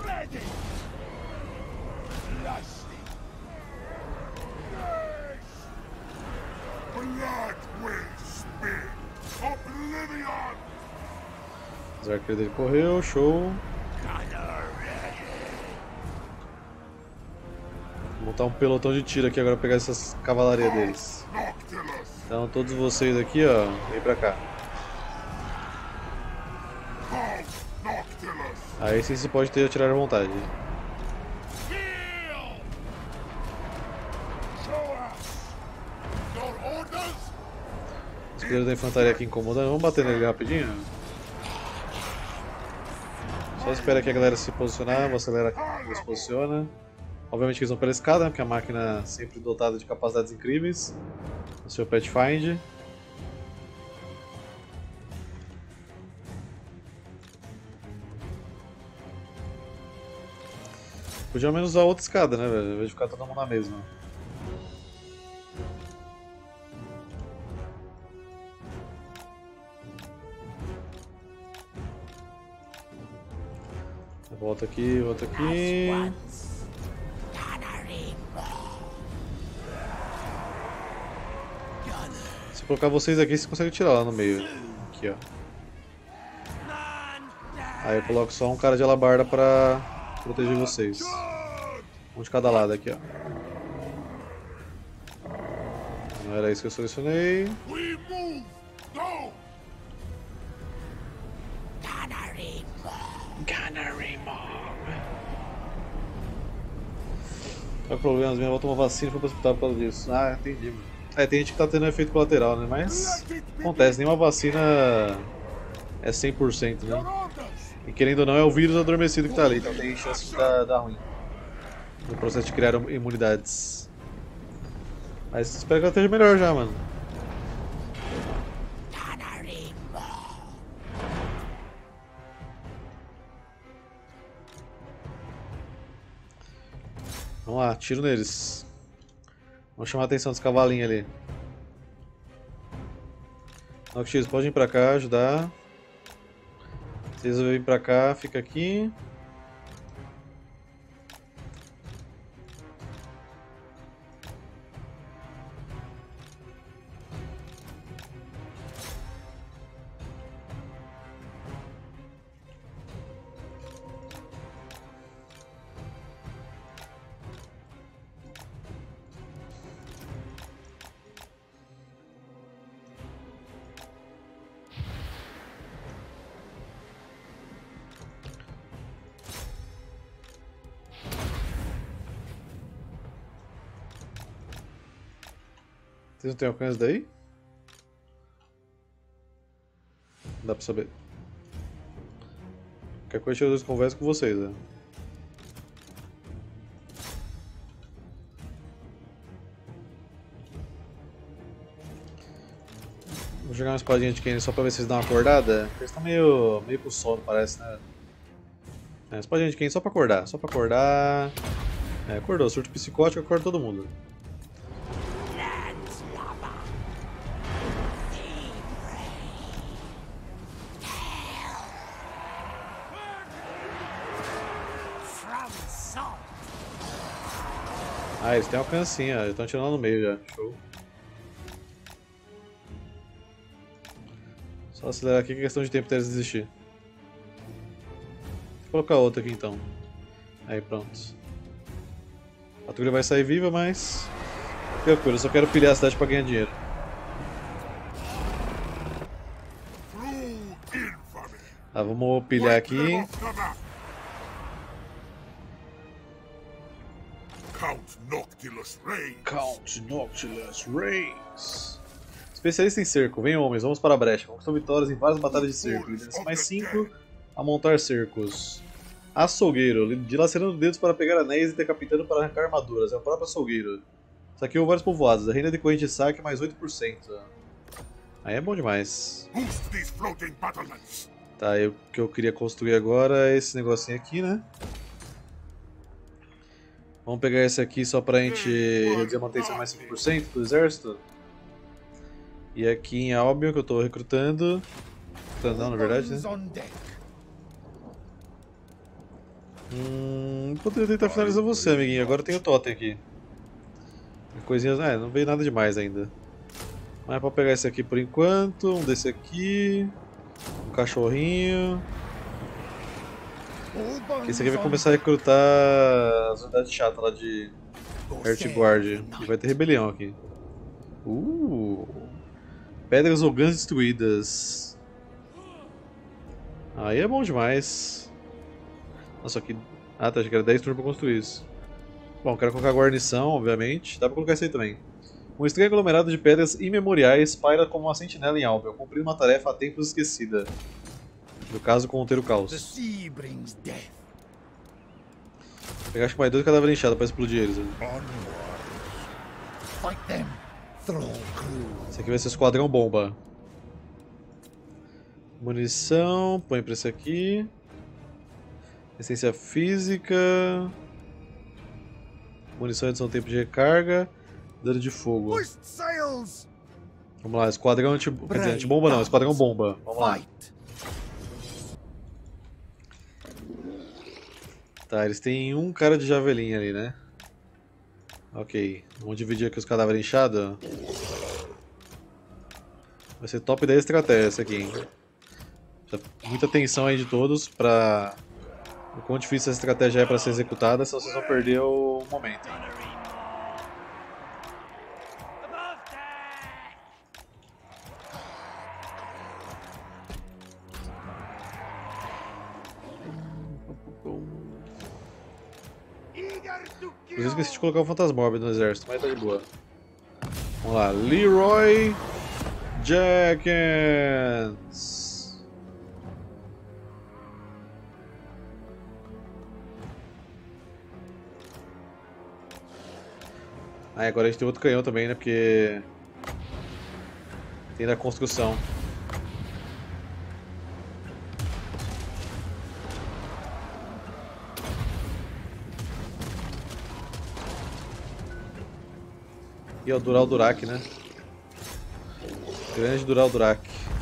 A: Os arqueiros dele correu, show. Vou montar um pelotão de tiro aqui agora pra pegar essas cavalarias deles. Então todos vocês aqui, ó, vem pra cá. Aí sim você pode ter atirar à vontade. Os guerreiros da infantaria aqui incomodando. Vamos bater nele rapidinho. Só espera que a galera se posicionar, você acelera aqui, se posiciona. Obviamente que eles vão pela escada, né, porque a máquina é sempre dotada de capacidades incríveis. O seu Pathfinder. Podia ao menos usar outra escada, né, velho? Ao invés de ficar todo mundo na mesma. Volta aqui, volta aqui. Se colocar vocês aqui, você consegue tirar lá no meio. Aqui, ó. Aí eu coloco só um cara de alabarda pra proteger vocês. Um de cada lado aqui, ó. Não era isso que eu selecionei. Qual é o problema? Minha avó tomou vacina e foi pro hospital por causa disso. Ah, entendi, mano. É, tem gente que tá tendo efeito colateral, né? Mas acontece, nenhuma vacina é 100%, né? E querendo ou não, é o vírus adormecido que tá ali, então tem chance de dar ruim no processo de criar imunidades. Mas espero que ela esteja melhor já, mano. Vamos lá, tiro neles. Vamos chamar a atenção dos cavalinhos ali. Noctis, pode vir pra cá ajudar. Vocês vão vir pra cá, fica aqui. Vocês não têm alcance daí? Não dá pra saber. Qualquer coisa eu converso com vocês, né? Vou jogar uma espadinha de Kenny só pra ver se eles dão uma acordada. Eles estão meio com sono, parece, né? É, espadinha de Kenny só pra acordar, só pra acordar. É, acordou, surto psicótico, acorda todo mundo. Ah, eles têm alcance, ó. Já estão tirando no meio já. Show. Só acelerar aqui que é questão de tempo até eles desistir. Vou colocar outra aqui então. Aí pronto. A patrulha vai sair viva, mas... tranquilo, eu só quero pilhar a cidade pra ganhar dinheiro. Tá, vamos pilhar aqui.
B: Count Noctilus Reigns.
A: Count Noctilus Reigns. Especialista em cerco, vem homens, vamos para a brecha. Conquistou vitórias em várias batalhas de cerco. Liderança mais 5 a montar cercos. Açougueiro, dilacerando dedos para pegar anéis e decapitando para arrancar armaduras. É o próprio açougueiro. Saqueou vários povoados. A reina de corrente de saque mais 8%. Aí é bom demais.
B: Boost these floating battlements.
A: Tá, o que eu queria construir agora é esse negocinho aqui, né? Vamos pegar esse aqui só pra gente reduzir a manutenção mais 5% do exército. E aqui em Albion que eu tô recrutando. Não, na verdade, né? Poderia tentar finalizar você, amiguinho. Agora tem o totem aqui. Coisinhas. Não veio nada demais ainda. Mas pode pegar esse aqui por enquanto. Um desse aqui. Um cachorrinho. Esse aqui vai começar a recrutar as unidades chatas lá de Earthguard. E vai ter rebelião aqui. Pedras ou guns destruídas. Aí é bom demais. Nossa, aqui... tá, achei que era 10 turnos pra construir isso. Bom, quero colocar guarnição, obviamente. Dá pra colocar isso aí também. Um estranho aglomerado de pedras imemoriais paira como uma sentinela em Albion, cumprindo uma tarefa há tempos esquecida. No caso, conter o caos. Vou pegar acho que mais 2 cadáveres inchados pra explodir eles. Esse aqui vai ser o esquadrão bomba. Munição, põe pra esse aqui. Essência física. Munição adição tempo de recarga. Dano de fogo. Vamos lá, esquadrão quer dizer, antibomba não, esquadrão bomba. Vamos lá. Tá, eles têm um cara de javelin ali, né? Ok, vamos dividir aqui os cadáveres inchados. Vai ser top 10 estratégia essa aqui, hein? Muita atenção aí de todos pra... o quão difícil essa estratégia é pra ser executada, senão vocês vão perder o momento. Eu esqueci de colocar o Fantasmorb no exército, mas tá de boa. Vamos lá, Leroy Jenkins. Ah, agora a gente tem outro canhão também, né? Porque tem da construção. E é o Dural Durak, né? Grande Dural Durak.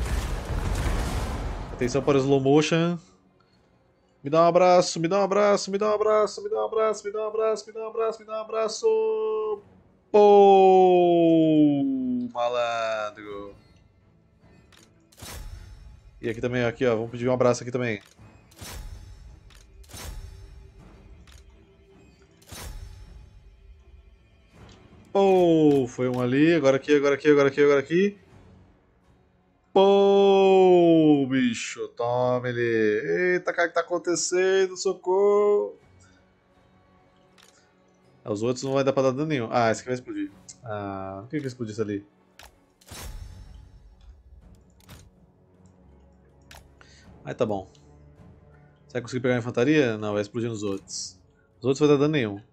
A: Atenção para o slow motion. Me dá um abraço, me dá um abraço, me dá um abraço, me dá um abraço, me dá um abraço, me dá um abraço, me dá um abraço. Pô, malandro. E aqui também, aqui ó, vamos pedir um abraço aqui também. Pô, foi um ali, agora aqui, agora aqui, agora aqui, agora aqui. Pô, bicho, toma ele. Eita, cara, o que tá acontecendo? Socorro. Os outros não vai dar pra dar dano nenhum. Ah, esse aqui vai explodir. Ah, por que que explodiu isso ali? Aí tá bom. Você vai conseguir pegar a infantaria? Não, vai explodir nos outros. Os outros não vai dar dano nenhum.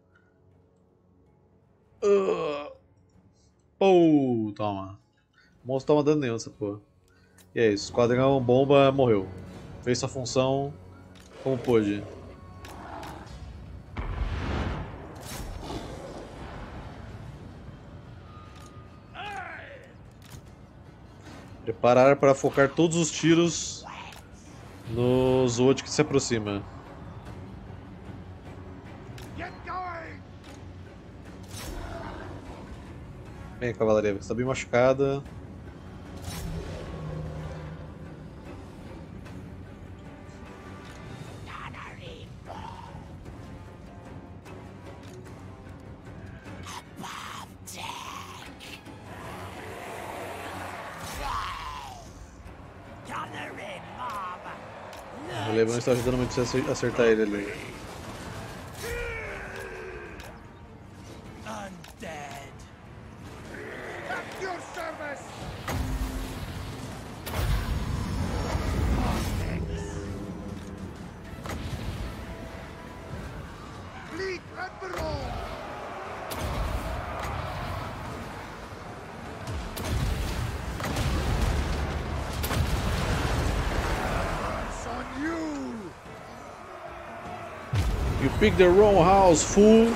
A: Pô, toma. O monstro toma dano nenhum nessa porra. E é isso, o esquadrão bomba morreu. Fez sua função como pôde. Preparar para focar todos os tiros no Zoot que se aproxima. Vem, cavalaria, você tá bem machucada. O Lebron está ajudando muito você a acertar ele ali.
C: Undead.
B: At your service! Bleed Admiral! It's on you!
A: You picked the wrong house, fool!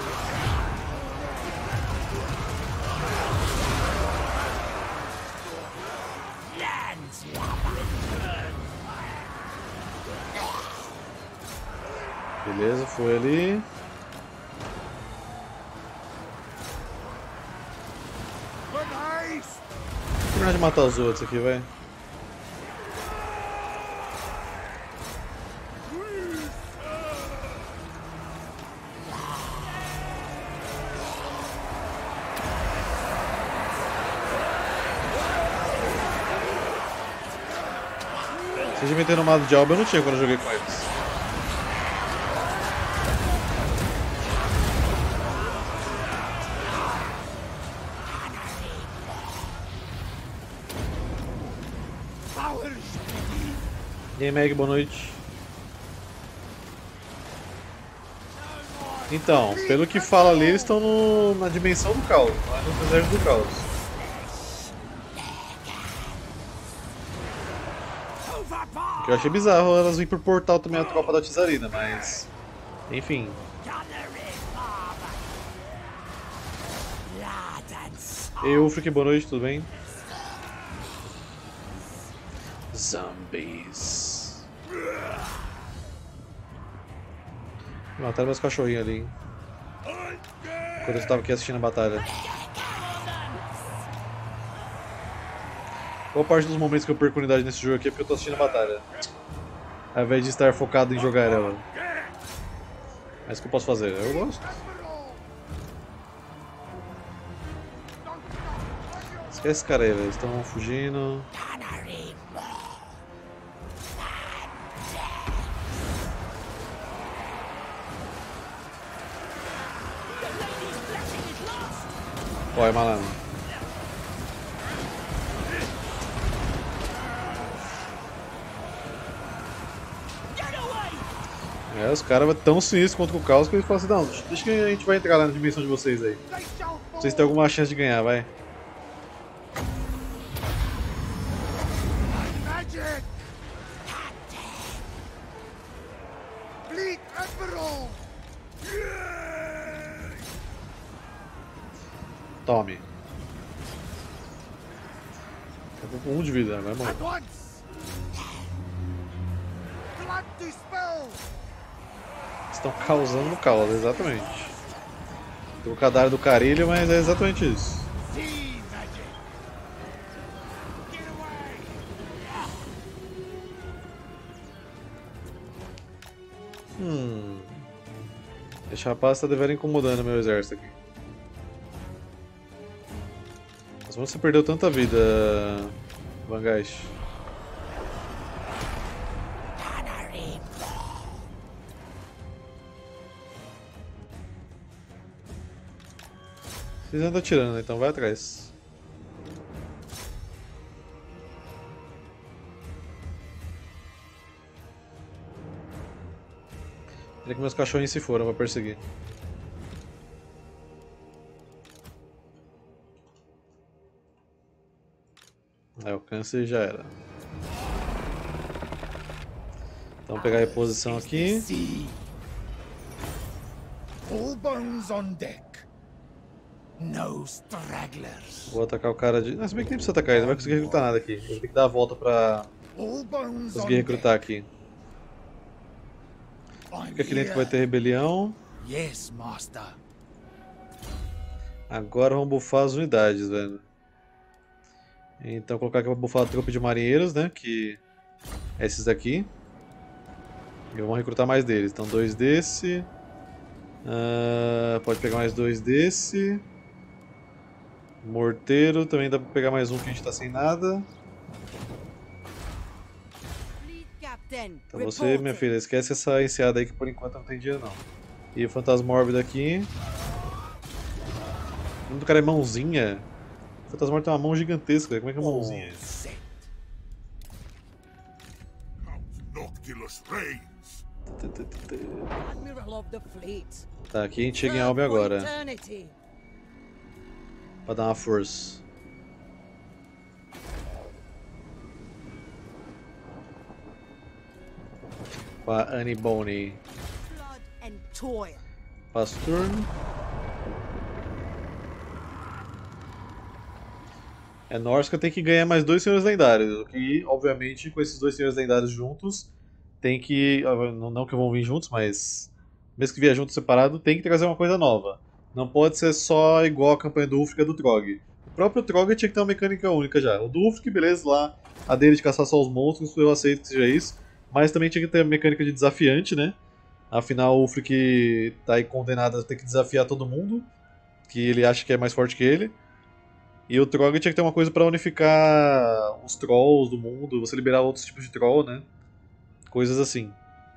A: Beleza, foi ali.
B: Nice!
A: Vou terminar de matar os outros aqui, vai. Vocês devem ter nomado de Alba, eu não tinha quando eu joguei com eles. E aí, Meg, boa noite. Então, pelo que fala ali, eles estão na dimensão do caos, lá no deserto do caos. Que eu achei bizarro elas virem pro portal também a tropa da Tizarina, mas... Enfim. Eu, Frick, boa noite, tudo bem? Zombies. Mataram meus cachorrinhos ali, hein? Quando eu estava aqui assistindo a batalha. Boa parte dos momentos que eu perco unidade nesse jogo aqui é porque eu tô assistindo a batalha, ao invés de estar focado em jogar ela. Mas o que eu posso fazer? Eu gosto. Esquece esse cara aí, velho. Eles estão fugindo. Olha, malandro. É, os caras tão sinistros contra o caos que eles falam assim, não, deixa que a gente vai entrar lá na dimensão de vocês aí. Vocês têm alguma chance de ganhar, vai.
B: Magic! Bleed Admiral!
A: Tome. Eu tô com 1 de vida, vai morrer.
B: At once! Blood to spill!
A: Estão causando no caos, exatamente. Trocadilho do carilho, mas é exatamente isso.
B: See magic! Get away!
A: Esse rapaz está devendo incomodando meu exército aqui. Mas você perdeu tanta vida, Vangash. Vocês andam atirando, né? Então vai atrás. Queria que meus cachorrinhos se foram pra perseguir. É, o câncer já era. Então vou pegar a reposição aqui.
B: See. All bones on deck. No stragglers.
A: Vou atacar o cara de... Ah, se bem que nem precisa atacar ele, não vai conseguir recrutar nada aqui. Eu vou ter que dar a volta pra
B: All bones on
A: conseguir recrutar
B: deck.
A: aqui.
B: I'm
A: Fica aqui dentro que vai
B: here.
A: ter rebelião.
B: Yes, master.
A: Agora vamos bufar as unidades, velho. Então colocar aqui pra bufar a tropa de marinheiros, né? Que é esses daqui. E vamos recrutar mais deles. Então 2 desse. Pode pegar mais 2 desse. Morteiro, também dá pra pegar mais um que a gente tá sem nada. Então você, minha filha, esquece essa enseada aí que por enquanto não tem dinheiro não. E o fantasma mórbido aqui. O nome do cara é mãozinha. O fantasma mórbido tem uma mão gigantesca, como é que é mãozinha? Tá, aqui a gente chega em Albion agora. Pra dar uma força. Com a Annie Boney. Passo turno. É, Norsca tem que ganhar mais 2 senhores lendários. O que, obviamente, com esses 2 senhores lendários juntos, tem que. Não que vão vir juntos, mas. Mesmo que vier junto separado, tem que trazer uma coisa nova. Não pode ser só igual a campanha do Ulfric e do Trog. O próprio Trog tinha que ter uma mecânica única já. O do Ulfric, beleza, lá, a dele de caçar só os monstros, eu aceito que seja isso. Mas também tinha que ter a mecânica de desafiante, né? Afinal, o Ulfric tá aí condenado a ter que desafiar todo mundo, que ele acha que é mais forte que ele. E o Trog tinha que ter uma coisa pra unificar os trolls do mundo, você liberar outros tipos de troll, né? Coisas assim.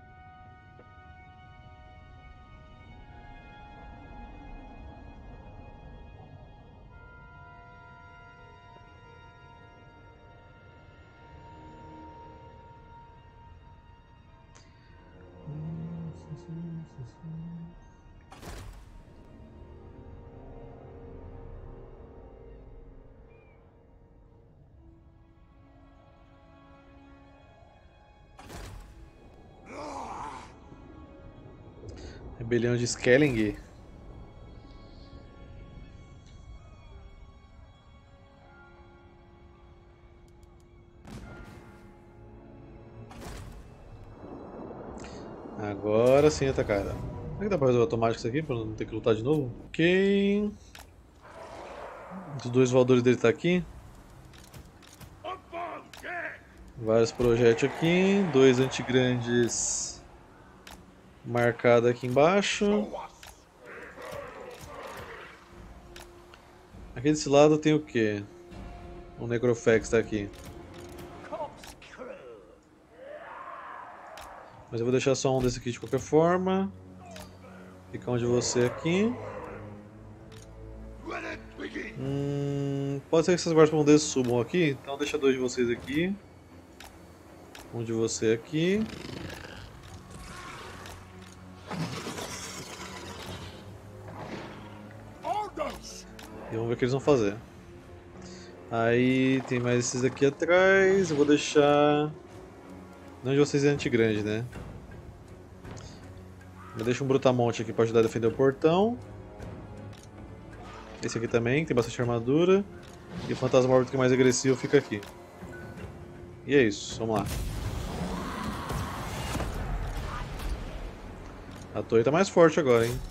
A: Rebelião de Skelling. Agora sim, atacada. Será que dá pra resolver automático isso aqui, pra não ter que lutar de novo? Ok. Os 2 voadores dele tá aqui. Vários projéteis aqui. 2 antigrandes marcados aqui embaixo. Aqui desse lado tem o que? O Necrofex tá aqui. Mas eu vou deixar só um desse aqui de qualquer forma. Fica um de você aqui. Pode ser que essas guardas poderes subam aqui, então deixa 2 de vocês aqui. Um de você aqui. E vamos ver o que eles vão fazer. Aí tem mais esses aqui atrás. Eu vou deixar. Não de vocês é antigrande, né? Eu deixo um Brutamonte aqui para ajudar a defender o portão. Esse aqui também, que tem bastante armadura. E o Fantasma Mórbido, que é mais agressivo, fica aqui. E é isso, vamos lá. A torre tá mais forte agora, hein?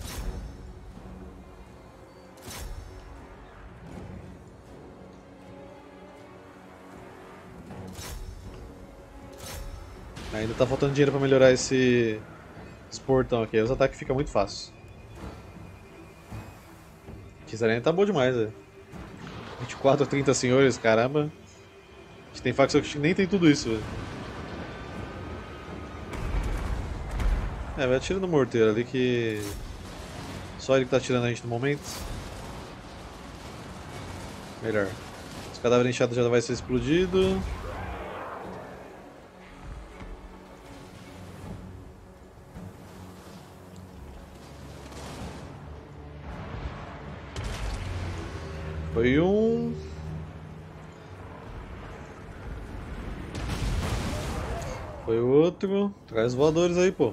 A: Ainda tá faltando dinheiro pra melhorar esse portão aqui. Os ataques ficam muito fácil. Essa arena tá boa demais, velho. 24 a 30 senhores, caramba. A gente tem facção que nem tem tudo isso, velho. Vai atirando no morteiro ali que... Só ele que tá atirando a gente no momento. Melhor. Esse cadáver inchado já vai ser explodido. Foi um... Foi outro. Traz voadores aí, pô.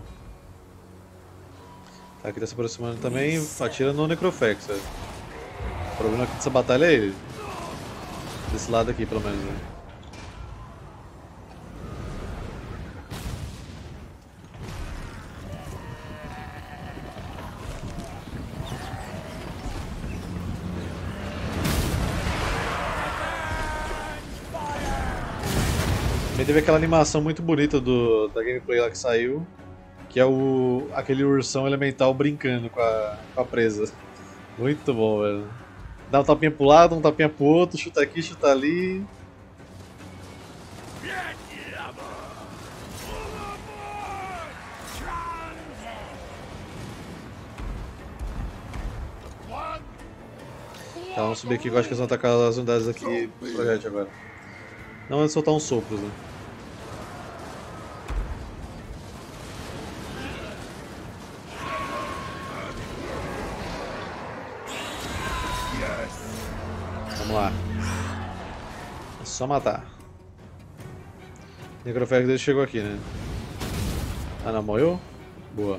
A: Tá, aqui tá se aproximando também. Atira no Necrofex, velho. O problema aqui dessa batalha é ele. Desse lado aqui, pelo menos, né? Também teve aquela animação muito bonita da gameplay lá que saiu, que é aquele ursão elemental brincando com a presa. Muito bom, velho. Dá um tapinha pro lado, um tapinha pro outro, chuta aqui, chuta ali. Tá, vamos subir aqui que eu acho que eles vão atacar as unidades aqui do projétil agora. Não, é soltar uns sopros, né? Vamos lá. É só matar. O necrofag dele chegou aqui, né? Ah, não, morreu? Boa.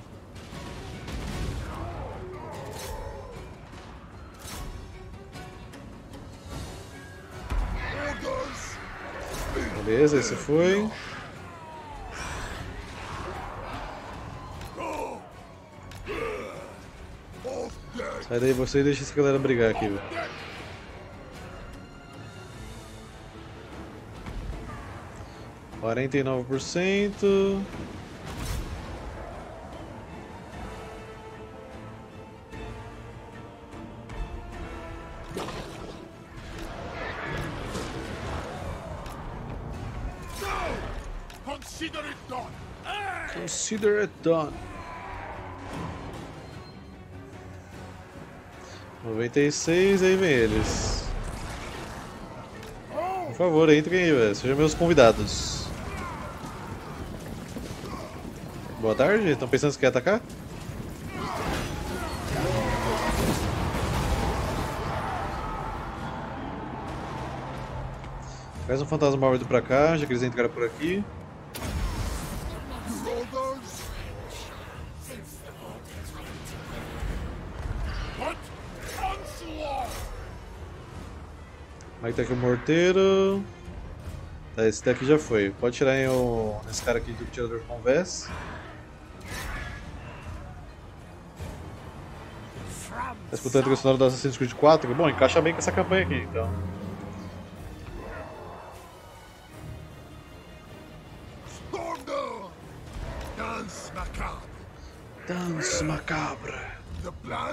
A: Beleza, esse foi. Sai daí você e deixa essa galera brigar aqui, velho. — 49%.
B: Consider it done.
A: Consider it done. 96, aí vem eles. Por favor, entrem aí, velho. Sejam meus convidados. Boa tarde. Estão pensando que quer atacar? Faz um fantasma mórbido pra cá, já que eles entraram por aqui. Aí tá aqui o morteiro. Tá, esse daqui já foi. Pode tirar aí esse cara aqui do tirador convés. Tá escutando a trilha sonora do Assassin's Creed 4? Bom, encaixa bem com essa campanha aqui, então.
B: Dance macabre.
A: Dança macabra.
B: The plan?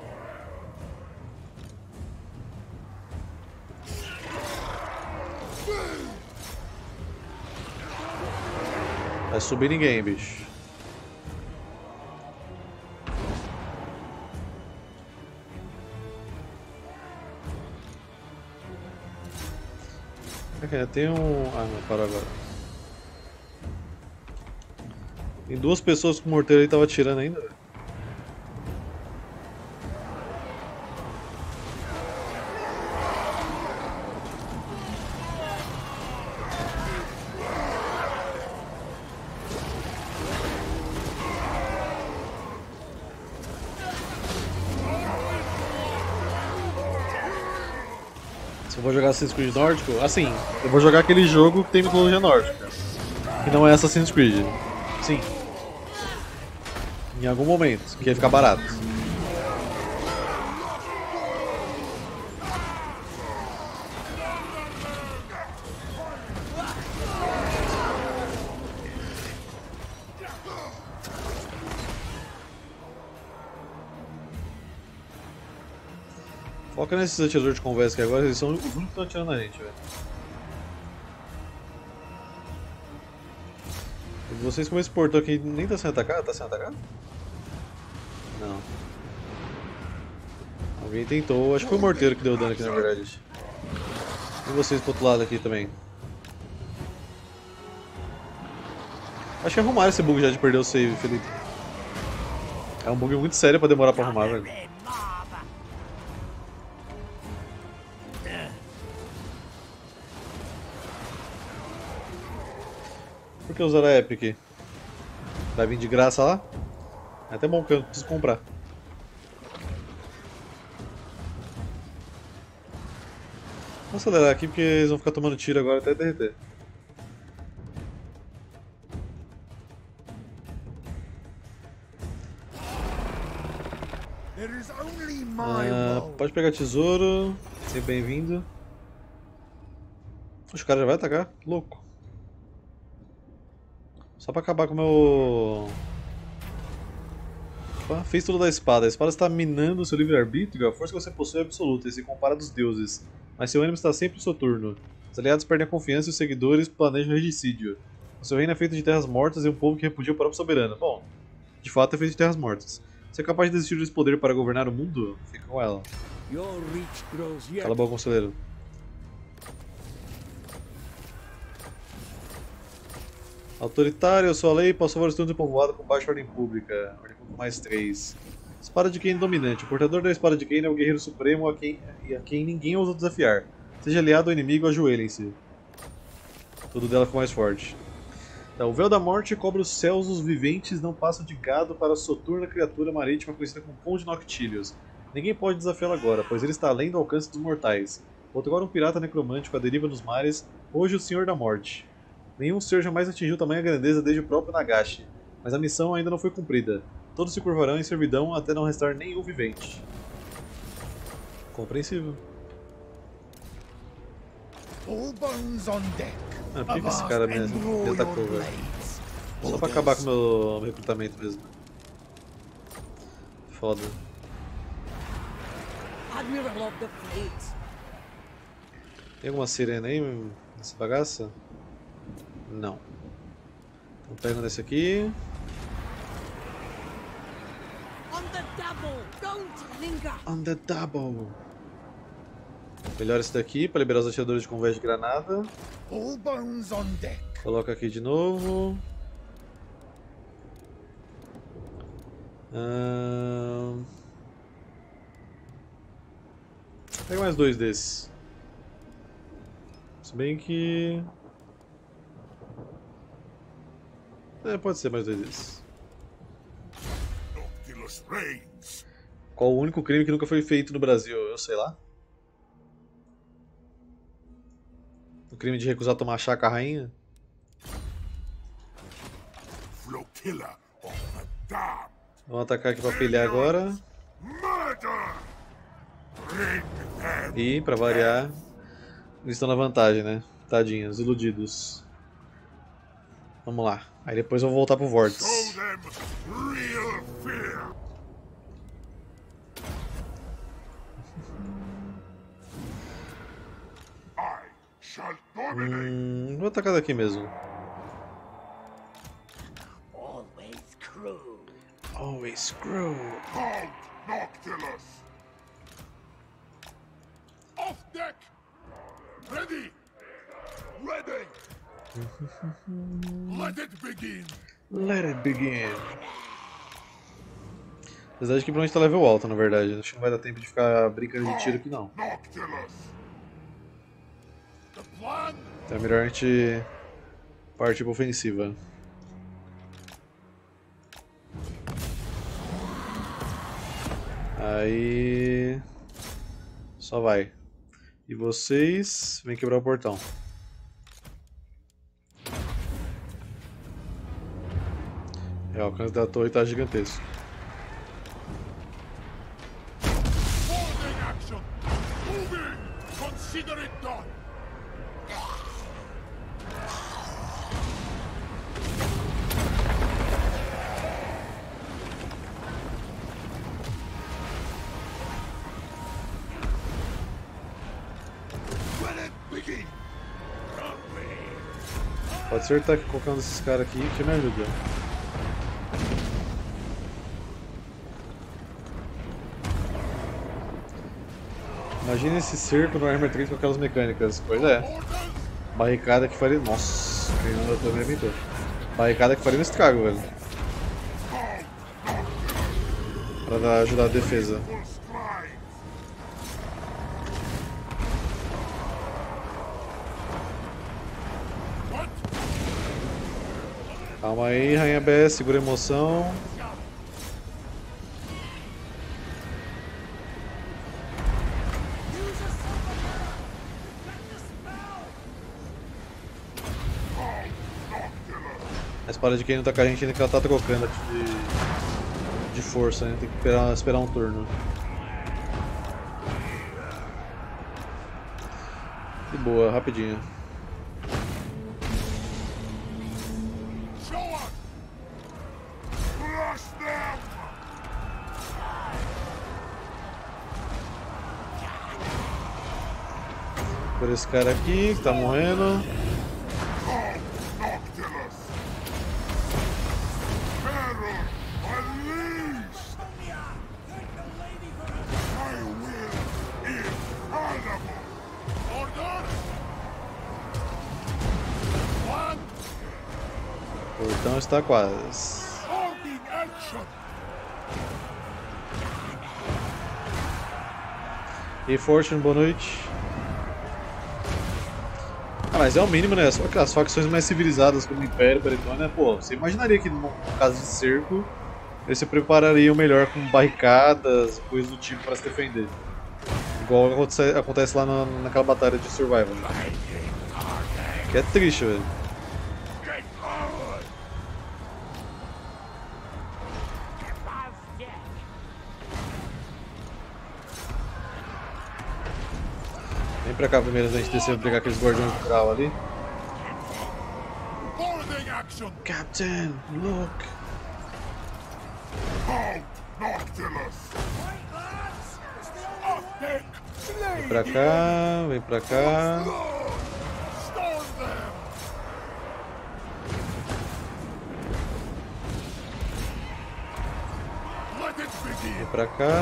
A: Vai subir ninguém, bicho. Ok, tem um... Ah, não, para agora. Tem duas pessoas com o morteiro aí, tava atirando ainda, velho. Eu vou jogar Assassin's Creed nórdico, assim, eu vou jogar aquele jogo que tem mitologia nórdica, que não é Assassin's Creed. Sim. Em algum momento, que ia ficar barato. Foca nesses atiradores de conversa que agora eles são os únicos que estão atirando na gente, velho. E vocês como esse portão aqui nem tá sendo atacado? Tá sendo atacado? Não. Alguém tentou, acho que foi o morteiro que deu dano aqui na verdade. E vocês pro outro lado aqui também. Acho que arrumaram esse bug já de perder o save, Felipe. É um bug muito sério pra demorar pra arrumar, velho. Por que usar a Epic? Vai vir de graça lá? É até bom que eu não preciso comprar. Vou acelerar aqui porque eles vão ficar tomando tiro agora até derreter. Pode pegar tesouro. Seja bem-vindo. Os caras já vai atacar? Louco. Só pra acabar com o meu... Opa, fez tudo da espada. A espada está minando o seu livre-arbítrio. A força que você possui é absoluta e se compara dos deuses. Mas seu ânimo está sempre no seu turno. Os aliados perdem a confiança e os seguidores planejam regicídio. O seu reino é feito de terras mortas e um povo que repudia o próprio soberano. Bom, de fato é feito de terras mortas. Você é capaz de desistir desse poder para governar o mundo? Fica com ela. Cala a boca, conselheiro. Autoritário, eu sou a lei, posso salvar os turnos de povoado com baixa ordem pública. Ordem pública mais 3. Espada de Kain dominante. O portador da espada de Kain é o guerreiro supremo a quem ninguém ousa desafiar. Seja aliado ou inimigo, ajoelhem-se. Tudo dela ficou mais forte. Então, o véu da morte cobre os céus, os viventes não passam de gado para a soturna criatura marítima conhecida como Pão de Noctilius. Ninguém pode desafiá-lo agora, pois ele está além do alcance dos mortais. Outrora um pirata necromântico à deriva nos mares, hoje o Senhor da Morte. Nenhum ser jamais atingiu tamanha grandeza desde o próprio Nagashi, mas a missão ainda não foi cumprida. Todos se curvarão em servidão até não restar nenhum vivente. Compreensível. Ah, por que esse cara me atacou, velho? Só pra acabar com o meu recrutamento mesmo. Foda. Tem alguma sirena aí nessa bagaça? Não. Então pego nesse aqui. On the double. Melhora esse daqui para liberar os atiradores de convés de granada. Coloca aqui de novo. Pega mais 2 desses. Se bem que... pode ser mais 2 desses. Qual o único crime que nunca foi feito no Brasil? Eu sei lá. O crime de recusar tomar chá com a rainha? Vamos atacar aqui pra pilhar agora. E, pra variar, eles estão na vantagem, né? Tadinhos, iludidos. Vamos lá. Aí depois eu vou voltar pro Vórtice. Vou atacar daqui mesmo. Always screw.
B: Halt, Noctilus! Off deck! Ready! Ready! Let it begin!
A: Let it begin. Apesar de que provavelmente tá level alto, na verdade. Acho que não vai dar tempo de ficar brincando de tiro aqui não. Então é melhor a gente partir pra ofensiva. Aí... só vai. E vocês... vem quebrar o portão. O alcance da torre tá gigantesco.
B: Consider it done!
A: Pode acertar aqui colocando esses caras aqui que me ajuda. Imagina esse cerco no Warhammer 3 com aquelas mecânicas. Pois é. Barricada que faria... nossa, quem não também inventou. Barricada que faria um estrago, velho. Pra ajudar a defesa. Calma aí, Rainha BS, segura a emoção. A espada de quem não tá com a gente ainda que ela tá trocando aqui de força, né? Tem que esperar um turno. De boa, rapidinho.
B: Show us Crush them!
A: Por esse cara aqui que tá morrendo.
B: Noctilus! Terror unleashed! My will is infallible! Order! One
A: O portão está quase.
B: holding action!
A: E Fortune, boa noite. Ah, mas é o mínimo, né? Só aquelas facções mais civilizadas como o Império, Peritônia, pô, você imaginaria que num caso de cerco eles se preparariam melhor com barricadas, coisas do tipo para se defender. Igual acontece lá naquela batalha de Survival. Que é triste, velho.
B: Get forward!
A: Vem pra cá primeiro antes de descer pra pegar aqueles guardiões do grau ali.
B: Boarding action!
A: Captain, look!
B: Halt, Noctilus! Off deck!
A: Vem pra cá, vem pra cá.
B: Storm them! Let it
A: Vem
B: begin!
A: pra cá.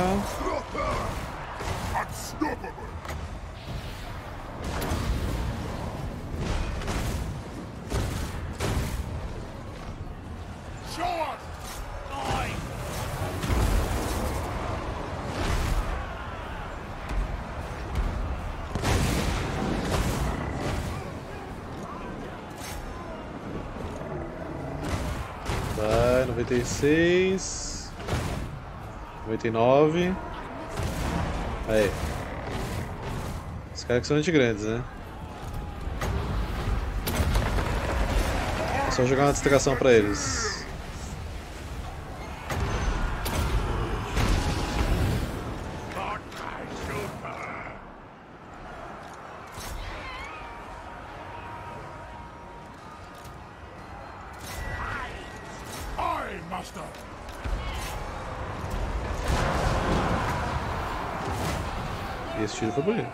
B: Unstoppable! Show us! Aye!
A: Vai, 96. 99. Aí. Os caras que são antigrandes, né? É só jogar uma distração pra eles.
B: Not my super! Aye, master!
A: E esse tiro foi bonito.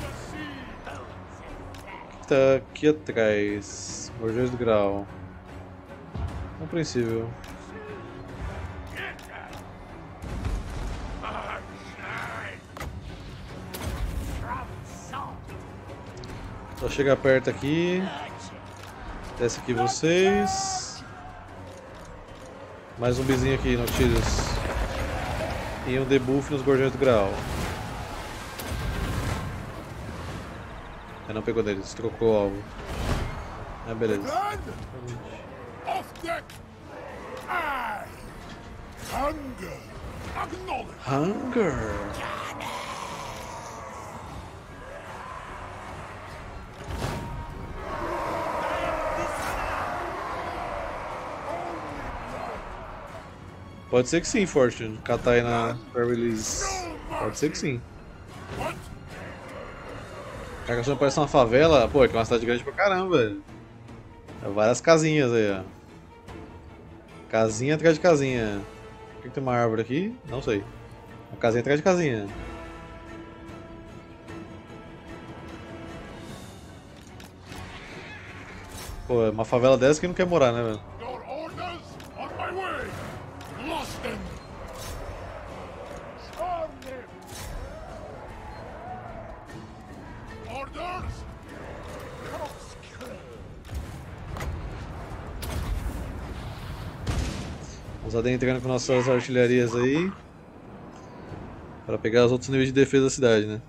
A: O que tá aqui atrás? Guardiões do Grau. Compreensível. Só chegar perto aqui. Desce aqui vocês. Mais um zumbizinho aqui, Nautilus. E um debuff nos Guardiões do Graal. Não pegou deles, trocou o alvo. Ah, beleza.
B: Land! Off deck! Aye! Hunger! Acknowledge!
A: Hunger! Pode ser que sim, Fortune. Catar aí na release. Pode ser que sim.
B: What?
A: Carcassonne parece uma favela. Pô, aqui é uma cidade grande pra caramba, velho. É várias casinhas aí, ó. Casinha atrás de casinha. Por que tem uma árvore aqui? Não sei. Uma casinha atrás de casinha. Pô, é uma favela dessa que não quer morar, né, velho?
B: Your orders on my way! Lost them! Storm them! Orders!
A: Vamos adentrando com nossas artilharias aí. Para pegar os outros níveis de defesa da cidade, né?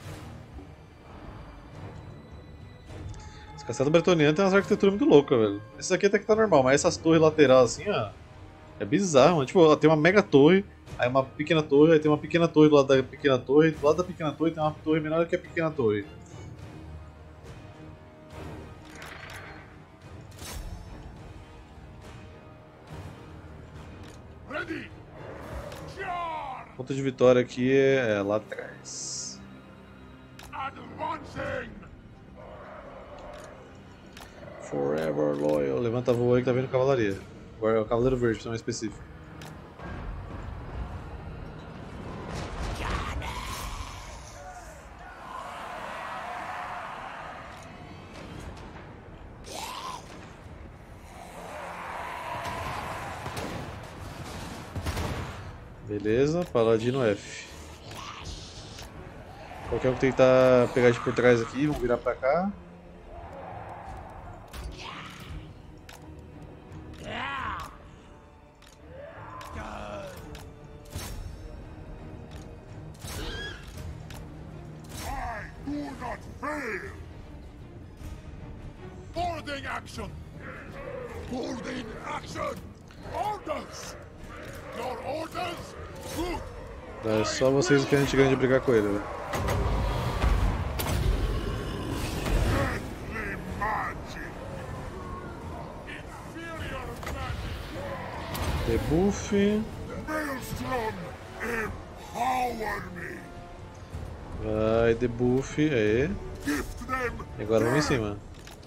A: Esse castelo bretoniano tem umas arquiteturas muito loucas, velho. Esse aqui até que tá normal, mas essas torres laterais assim, ó. É bizarro, mano. Tipo, ó, tem uma mega torre, aí uma pequena torre, aí tem uma pequena torre do lado da pequena torre, do lado da pequena torre tem uma torre menor que a pequena torre.
B: Ready! Charge!
A: Ponto de vitória aqui é lá atrás.
B: Advancing!
A: Forever Loyal. Levanta voo aí que tá vendo cavalaria. Agora é o Cavaleiro Verde, pra ser mais específico. Beleza, paladino F. Qualquer um que tentar pegar de por trás aqui, vamos virar pra cá.
B: I do not fail. Boarding action. Boarding action. Orders. Your orders? Good.
A: É só vocês que a gente ganha de brigar com ele, velho.
B: Deadly magic. Inferior magic.
A: Debuff.
B: Maelstrom, empower me.
A: Vai, debuff. Aê.
B: Gift them.
A: E agora vamos em cima.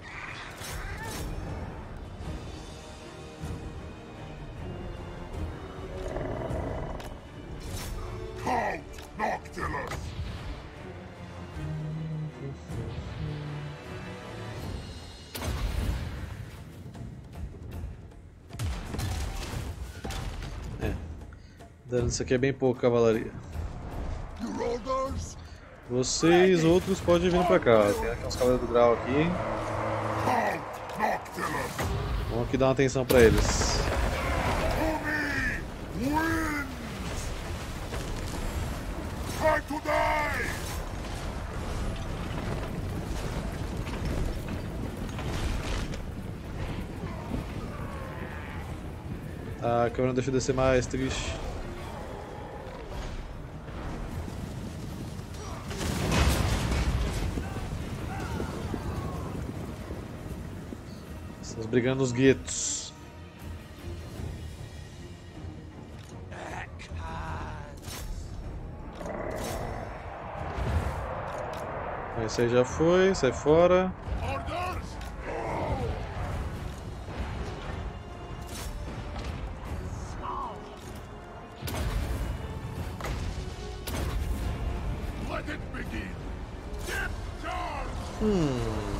B: Count Noctilus.
A: Dano isso aqui é bem pouco, cavalaria.
B: Your orders?
A: Vocês, outros, podem vir pra cá. Ó. Tem aqui uns cavaleiros do grau aqui.
B: Count Noctilus.
A: Vamos aqui dar uma atenção pra eles.
B: To me, wins. Try to die.
A: Ah, a câmera não deixa eu descer mais, triste. Estamos brigando nos guetos. Esse aí já foi, sai fora.
B: Orders. Let it begin. Dip charge.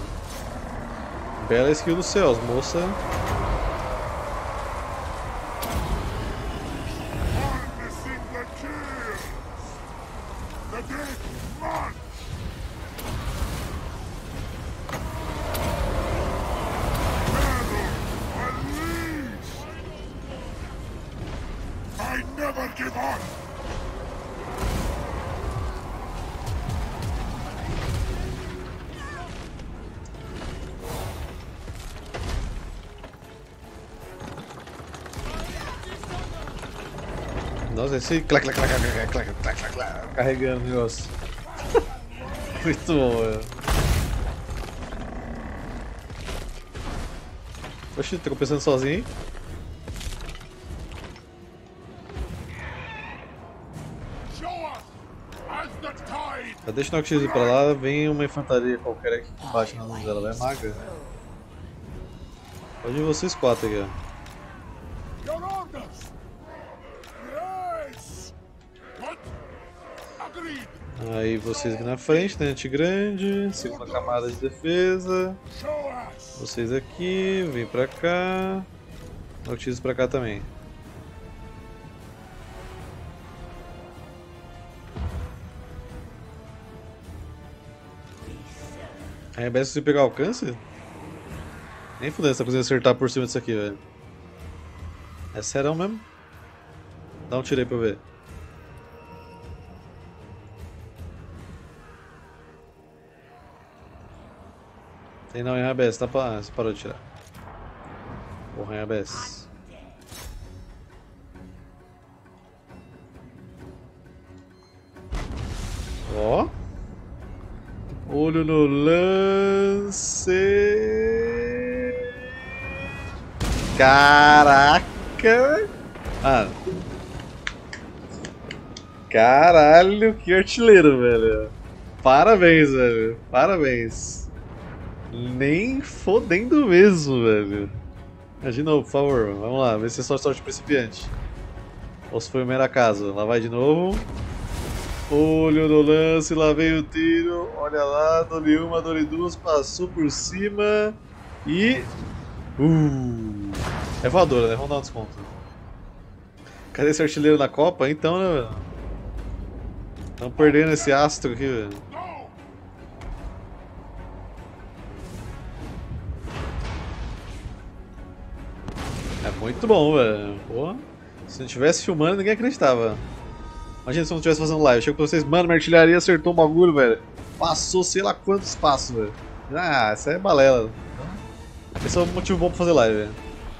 A: Bela skill dos céus, moça.
B: Harnessing the kills. The dead march. Terror unleashed. I never give up.
A: Nossa, esse clac, clac, clac, clac, clac, clac, clac, clac, carregando o negócio. Muito bom, velho. Oxi, tô pensando sozinho, hein?
B: Show us as the tide.
A: Já deixa o Noctis ir pra lá, vem uma infantaria qualquer aqui que bate na mão dela, vai maga. Pode ir vocês quatro aqui, ó.
B: Your orders. Yes. What? Agreed.
A: Aí vocês aqui na frente, tenente grande, segunda camada de defesa.
B: Show us.
A: Vocês aqui, vem pra cá. Noctis pra cá também. Aí é best se pegar alcance? Nem fudendo se tá conseguindo acertar por cima disso aqui, velho. É serão mesmo? Dá um tiro aí pra eu ver. Tem não, Enrabés, tá pra... Ah, você parou de tirar. Porra, Enrabés. Ó. Olho no lance. Caraca. Ah. Caralho, que artilheiro, velho. Parabéns, velho. Parabéns. Nem fodendo mesmo, velho. De novo, por favor. Vamos lá, ver se é só sorte principiante. Ou se foi o mero acaso. Lá vai de novo. Olho no lance, lá vem o tiro. Olha lá, dole uma, dole duas. Passou por cima. E... É voadora, né? Vamos dar um desconto. Cadê esse artilheiro da Copa? Então, né, velho? Estão perdendo esse astro aqui, velho. É muito bom, velho. Pô, se não tivesse filmando, ninguém acreditava. Imagina se eu não estivesse fazendo live. Eu chego pra vocês, mano, minha artilharia acertou um bagulho, velho. Passou sei lá quantos passos, velho. Ah, isso aí é balela. Esse é um motivo bom pra fazer live, velho.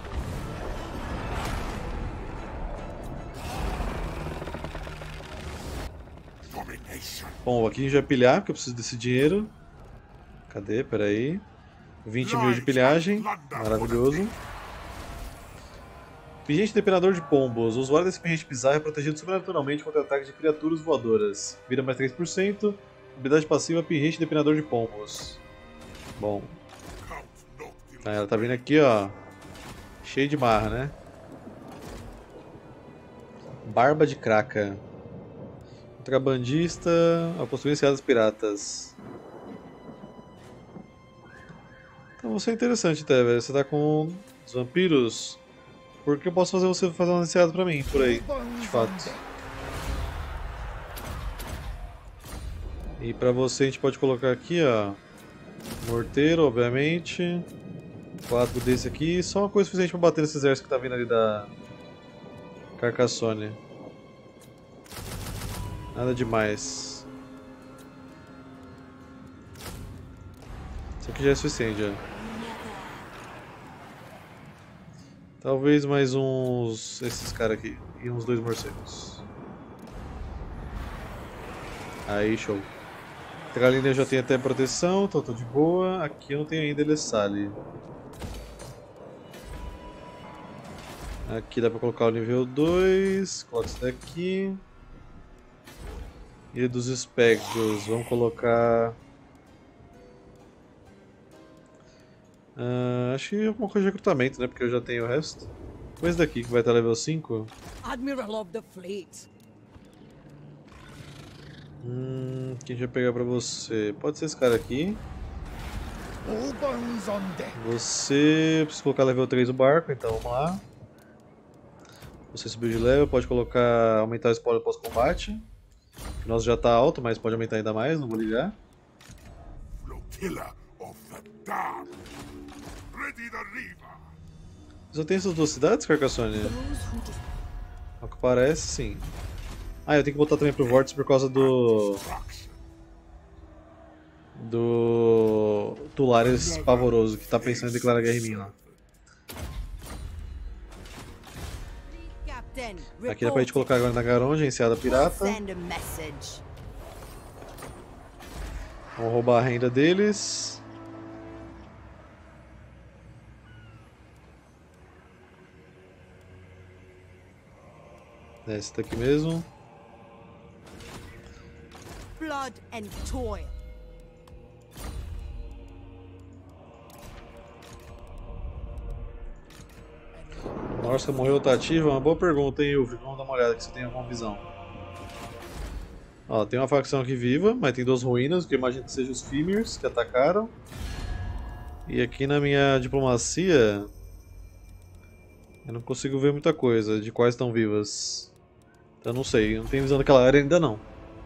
A: Bom, aqui a gente vai pilhar, porque eu preciso desse dinheiro. Cadê? Peraí. 20 mil de pilhagem. Maravilhoso. Pingente Depenador de Pombos. O usuário desse pingente bizarro é protegido sobrenaturalmente contra ataques de criaturas voadoras. Vira mais 3%. Habilidade passiva, Pingente Depenador de Pombos. Bom. Ah, ela tá vindo aqui, ó. Cheio de marra, né? Barba de Kraka. Contrabandista. Possuir enseadas piratas. Então você é interessante até, velho. Você tá com os vampiros. Porque eu posso fazer você fazer uma enseada pra mim, por aí. De fato. E pra você a gente pode colocar aqui, ó. Morteiro, obviamente. 4 desse aqui. Só uma coisa suficiente pra bater nesse exército que tá vindo ali da Carcassonne. Nada demais. Isso aqui já é suficiente, já. Talvez mais uns... esses caras aqui. E uns 2 morcegos. Aí, show. Tralina já tem até proteção, então tô de boa. Aqui eu não tenho ainda Elessali. Aqui dá pra colocar o nível 2. Coloca isso daqui. E dos espectros, vamos colocar... acho que alguma coisa de recrutamento, né? Porque eu já tenho o resto. Esse daqui que vai estar level 5.
C: Admiral of the Fleet.
A: Quem vai pegar pra você? Pode ser esse cara aqui.
B: All bones on deck.
A: Você... eu preciso colocar level 3 no barco, então vamos lá. Você subiu de level, pode colocar... aumentar o spoiler pós-combate. O nosso já tá alto, mas pode aumentar ainda mais, não vou ligar.
B: Flotilla of the Dark. Ready the river.
A: Só tem essas 2 cidades, Carcassonne? Ao que parece, sim. Ah, eu tenho que botar também pro Vortex por causa do Tulares pavoroso, que tá pensando em declarar guerra em mim lá. Aqui dá pra gente colocar agora na Garonde, enseada pirata. Vamos roubar a renda deles. Esse daqui mesmo.
C: Blood and toil.
A: Nossa, morreu outra ativa? Uma boa pergunta, hein, Yuvi? Vamos dar uma olhada aqui se tem alguma visão. Ó, tem uma facção aqui viva, mas tem 2 ruínas, que eu imagino que sejam os Fimirs que atacaram. E aqui na minha diplomacia eu não consigo ver muita coisa de quais estão vivas. Então não sei, eu não tenho visão daquela área ainda não.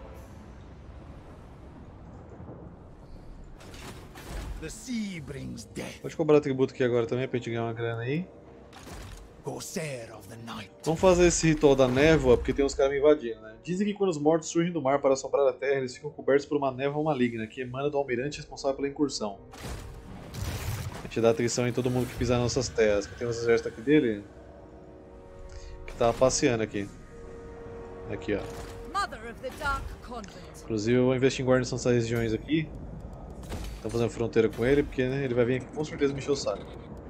B: The sea brings death.
A: Pode cobrar tributo aqui agora também pra gente ganhar uma grana aí.
B: Corsair of the night.
A: Vamos fazer esse ritual da névoa, porque tem uns caras me invadindo, né? Dizem que quando os mortos surgem do mar para assombrar a terra, eles ficam cobertos por uma névoa maligna, que emana do almirante responsável pela incursão. A gente dá atrição em todo mundo que pisar nas nossas terras. Que tem uns exércitos aqui dele, que tava passeando aqui. Aqui, ó. Inclusive eu vou investir em guarnição nessas regiões aqui. Estamos fazendo fronteira com ele, porque né, ele vai vir aqui com certeza me encher o saco.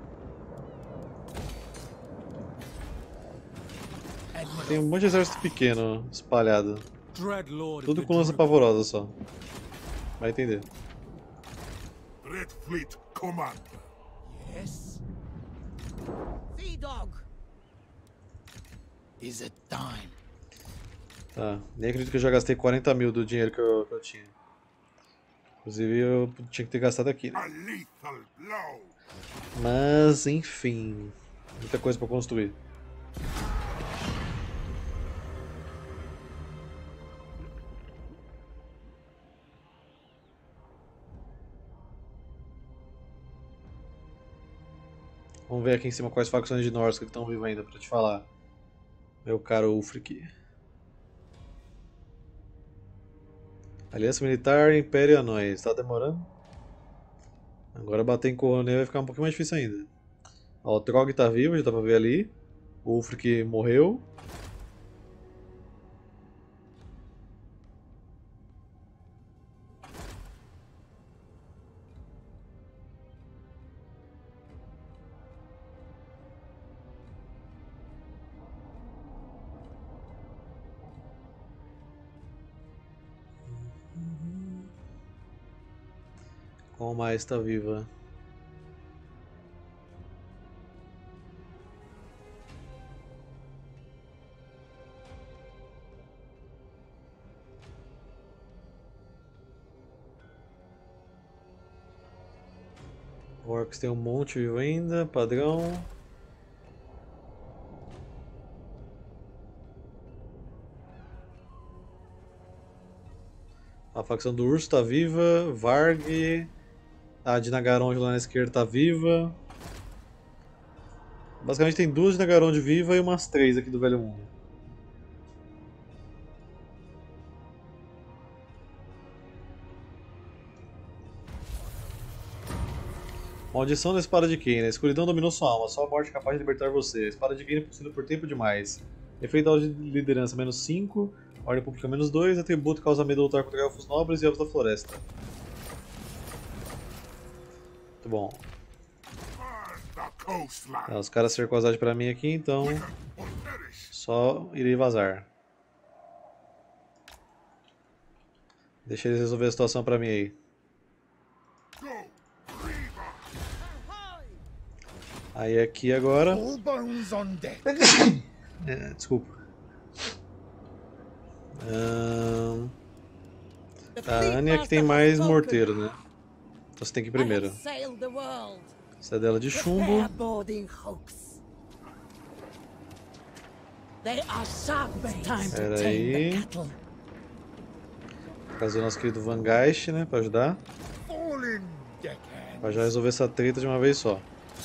A: Tem um monte de exército pequeno espalhado. Tudo com lança pavorosa só. Vai entender.
B: Red Fleet Commander.
C: Yes. Sea Dog.
B: Is it time?
A: Tá, nem acredito que eu já gastei 40 mil do dinheiro que eu tinha. Inclusive eu tinha que ter gastado aqui, né?
B: A lethal blow.
A: Mas enfim, muita coisa pra construir. Vamos ver aqui em cima quais facções de Norse que estão vivas ainda pra te falar. Meu caro Ulfric. Aliança Militar, Império e Anões. Tá demorando? Agora bater em Coronel vai ficar um pouquinho mais difícil ainda. Ó, o Trog tá vivo, já dá pra ver ali. O Ulfric morreu. Qual mais tá viva? Orcs tem um monte vivo ainda, padrão. A facção do Urso tá viva, Varg, a de Nagaronde lá na esquerda tá viva. Basicamente tem duas de Nagaronde viva e umas 3 aqui do Velho Mundo. Maldição da Espada de Kain. A escuridão dominou sua alma, só a morte é capaz de libertar você. A Espada de Kain é possuída por tempo demais. Efeito de liderança menos 5, ordem pública menos 2, atributo causa medo de lutar contra elfos nobres e elfos da floresta. Muito bom. Os caras cercou a cidade pra mim aqui, então só irei vazar. Deixa eles resolver a situação pra mim aí. Aí aqui agora. Desculpa. A Anya que tem mais morteiro, né? Então você tem que ir primeiro. Cidadela de chumbo. Pera aí. Trazer o nosso querido Van Geist, né? Pra ajudar. Pra já resolver essa treta de uma vez só.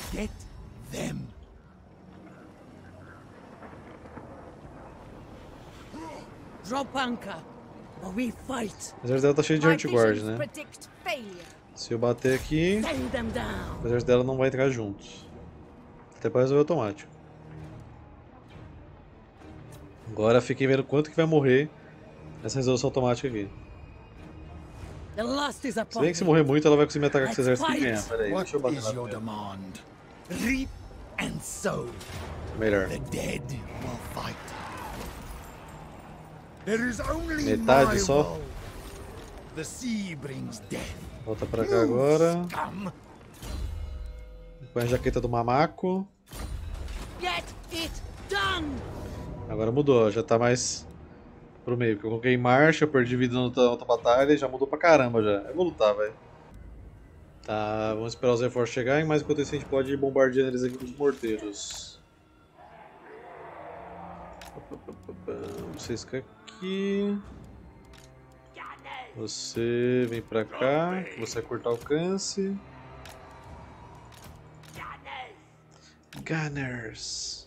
C: Drop anchor, or we fight.
A: O exército dela tá cheio de Heartguard, né? Se eu bater aqui, o exército dela não vai entrar junto. Até para resolver automático. Agora fiquem vendo quanto que vai morrer nessa resolução automática aqui. Se bem que se morrer muito, ela vai conseguir me atacar com esse exército e ganhar. Pera aí, deixa eu bater lá. Melhor. Metade só. Volta pra cá agora. Põe a jaqueta do mamaco. Agora mudou, já tá mais pro meio. Porque eu coloquei em marcha, eu perdi vida na outra batalha e já mudou pra caramba já. Eu vou lutar, velho. Tá, vamos esperar os reforços chegarem, mas enquanto isso a gente pode ir bombardeando eles aqui com os morteiros. Vocês ficam aqui. Você vem pra cá, que você vai cortar alcance. Gunners.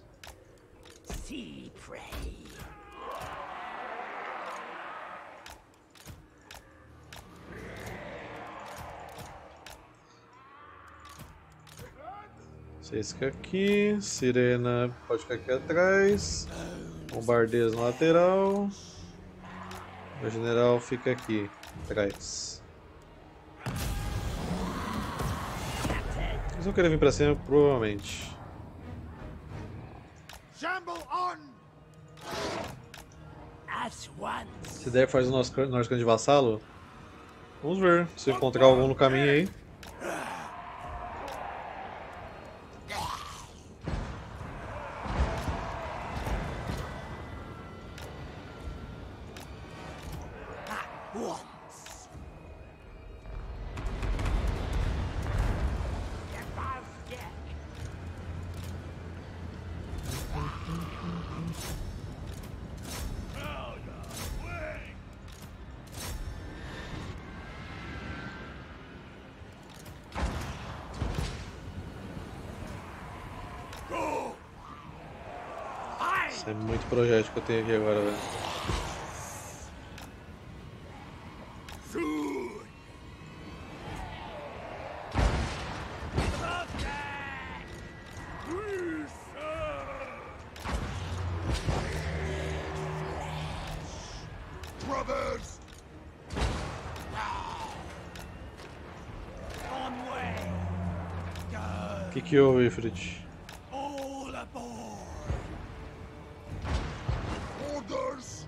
A: Vocês ficam aqui. Sirena pode ficar aqui atrás. Bombardeiros na lateral. O general fica aqui atrás. Eles vão querer vir pra cima, provavelmente. Se der, faz o nosso clã de vassalo. Vamos ver se encontrar algum no caminho aí. Isso é muito projétil que eu tenho aqui agora, velho.
B: Brothers!
A: O que houve, Ifrit?
B: All aboard! Orders!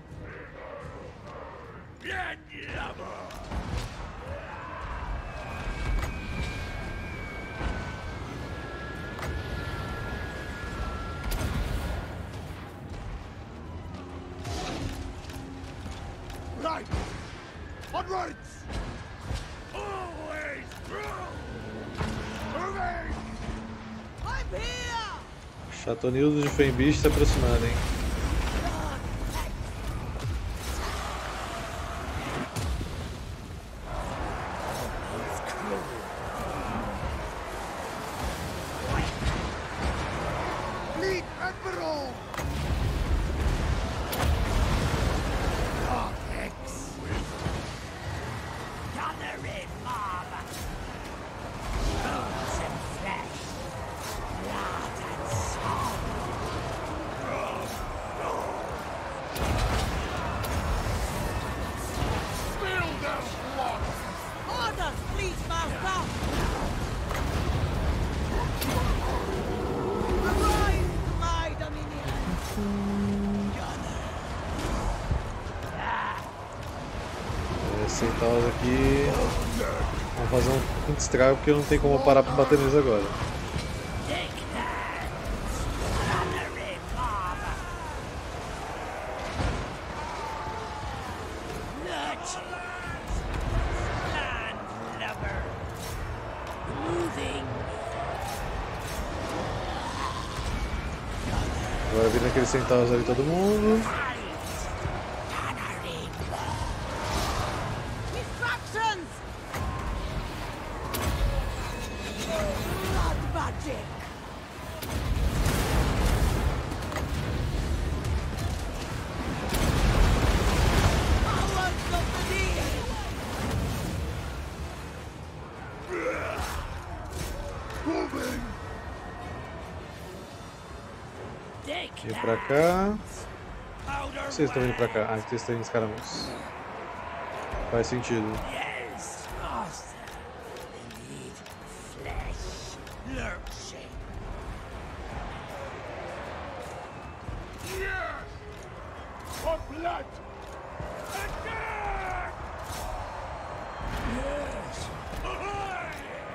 B: Blood lover! Right! On rights! Always true! Moving!
C: I'm here!
A: Chatonildo de Fenbish se aproximando, hein?
B: Lead Admiral!
C: Gathering mob! Bones and flesh! Blood and song!
B: Spill their blood!
C: Orders, please, master! Arise to my dominion!
A: Esses centauros aqui vão fazer um estrago porque eu não tenho como parar pra bater neles agora.
C: Gathering mob! Nurture! Land lover! Moving!
A: Agora vindo aqueles centauros ali todo mundo.
C: Distractions! Blood magic! Powers of the deed!
B: Moving!
A: Vem pra cá. Vocês estão vindo pra cá. Ah, vocês estão indo escaramuz. Faz sentido.
C: Yes, master! Indeed, flesh lurching!
B: Yes! For blood! Attack! Yes! Ahoy!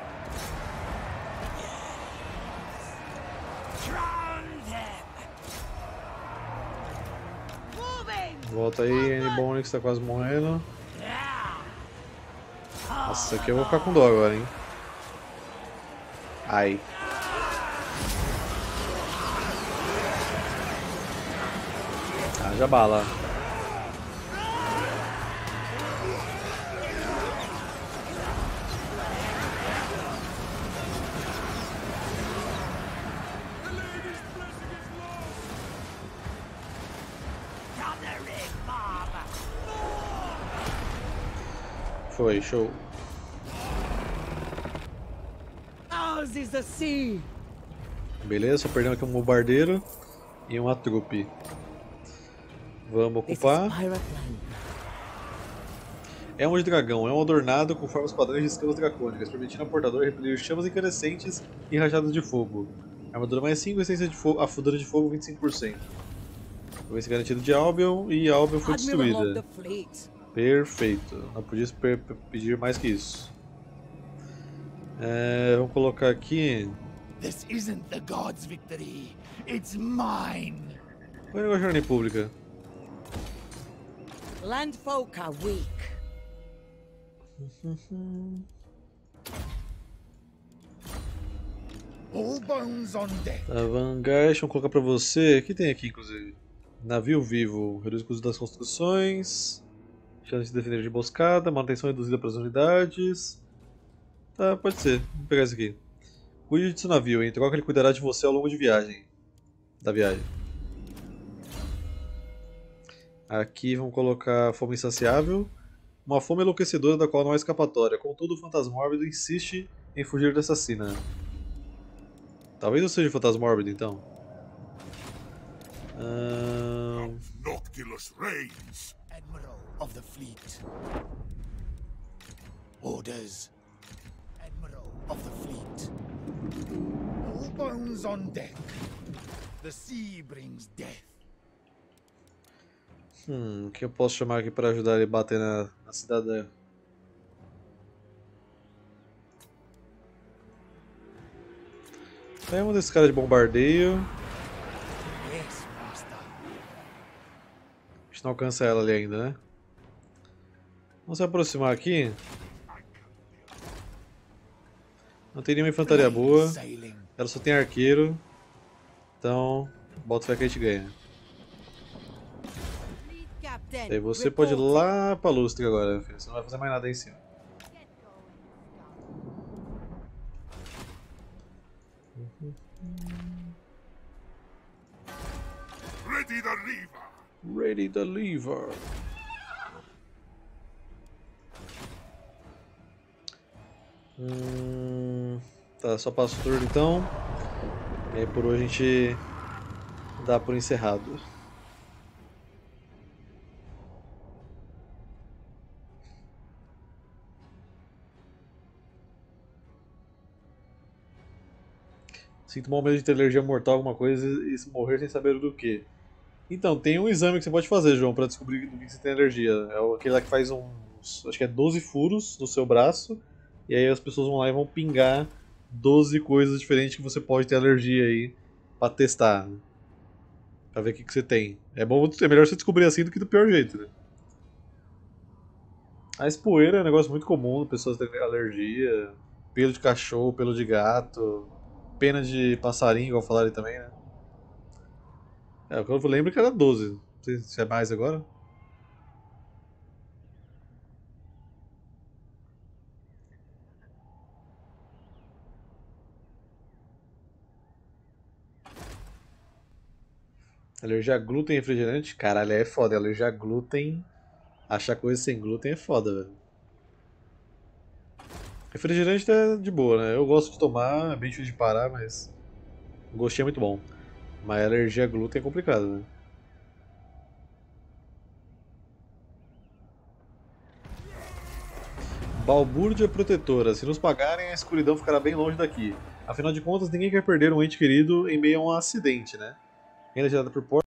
C: Drown them! Moving!
A: Volta aí, N-Bonix tá quase morrendo. Nossa, aqui eu vou ficar com dó agora, hein. Ai. Haja bala.
C: Gathering mob!
A: Foi, show.
C: Ours is the sea!
A: Beleza, só perdemos aqui um bombardeiro e uma trupe. Vamos
C: This is
A: ocupar.
C: pirate land.
A: Elmo de dragão. É um adornado com formas padrões de escamas dracônicas, permitindo ao portador repelir chamas incandescentes e rajadas de fogo. Armadura mais 5, essência de fogo, afudura de fogo 25%. Província garantido de Albion e Albion foi
C: Admiral of
A: destruída.
C: the fleet.
A: Perfeito. Não podia pedir mais que isso. Vamos colocar aqui.
B: This isn't the god's victory. It's mine.
A: Qual é o negócio de ordem pública?
C: Landfolk are weak.
B: All bones on deck.
A: Tá, Vanguard, vamos colocar pra você. O que tem aqui, inclusive? Navio vivo. Reduz o custo das construções. Chance de defender de emboscada. Manutenção reduzida para as unidades. Tá, pode ser. Vamos pegar esse aqui. Cuide de seu navio, em troca ele cuidará de você ao longo da viagem. Aqui vamos colocar fome insaciável. Uma fome enlouquecedora da qual não há escapatória. Contudo, o Fantasmórbido insiste em fugir dessa sina. Talvez eu seja o Fantasmórbido, então.
B: Noctilus reigns, Admiral of the Fleet. Orders, Admiral of the Fleet. All bones on deck. The sea brings death.
A: O que eu posso chamar aqui para ajudar ele a bater na cidadã? Pega um desses caras de bombardeio.
B: Yes, master.
A: A gente não alcança ela ali ainda, né? Vamos se aproximar aqui. Não tem nenhuma infantaria boa.
B: Sailing.
A: Ela só tem arqueiro. Então, bota fé que a gente ganha.
C: Captain.
A: E você pode ir lá pra Lustre agora, meu filho. Você não vai fazer mais nada aí em cima.
B: Ready the lever.
A: Ready the lever. Tá, só passa o turno então. E aí por hoje a gente dá por encerrado. Sinto mal medo de ter alergia mortal a alguma coisa e morrer sem saber do que. Então, tem um exame que você pode fazer, João, pra descobrir do que você tem alergia. É aquele lá que faz uns, acho que é 12 furos no seu braço, e aí as pessoas vão lá e vão pingar 12 coisas diferentes que você pode ter alergia aí pra testar. Pra ver o que você tem. É melhor você descobrir assim do que do pior jeito, né? A espoeira é um negócio muito comum, pessoas terem alergia, pelo de cachorro, pelo de gato, pena de passarinho, igual falaram aí também, né? É, o que eu lembro que era 12. Não sei se é mais agora. Alergia a glúten e refrigerante? Caralho, é foda. Alergia a glúten. Achar coisa sem glúten é foda, velho. Refrigerante é de boa, né? Eu gosto de tomar, é bem difícil de parar, mas o gostinho é muito bom. Mas alergia a glúten é complicado, né? Balbúrdia protetora. Se nos pagarem, a escuridão ficará bem longe daqui. Afinal de contas, ninguém quer perder um ente querido em meio a um acidente, né? Ainda gerada por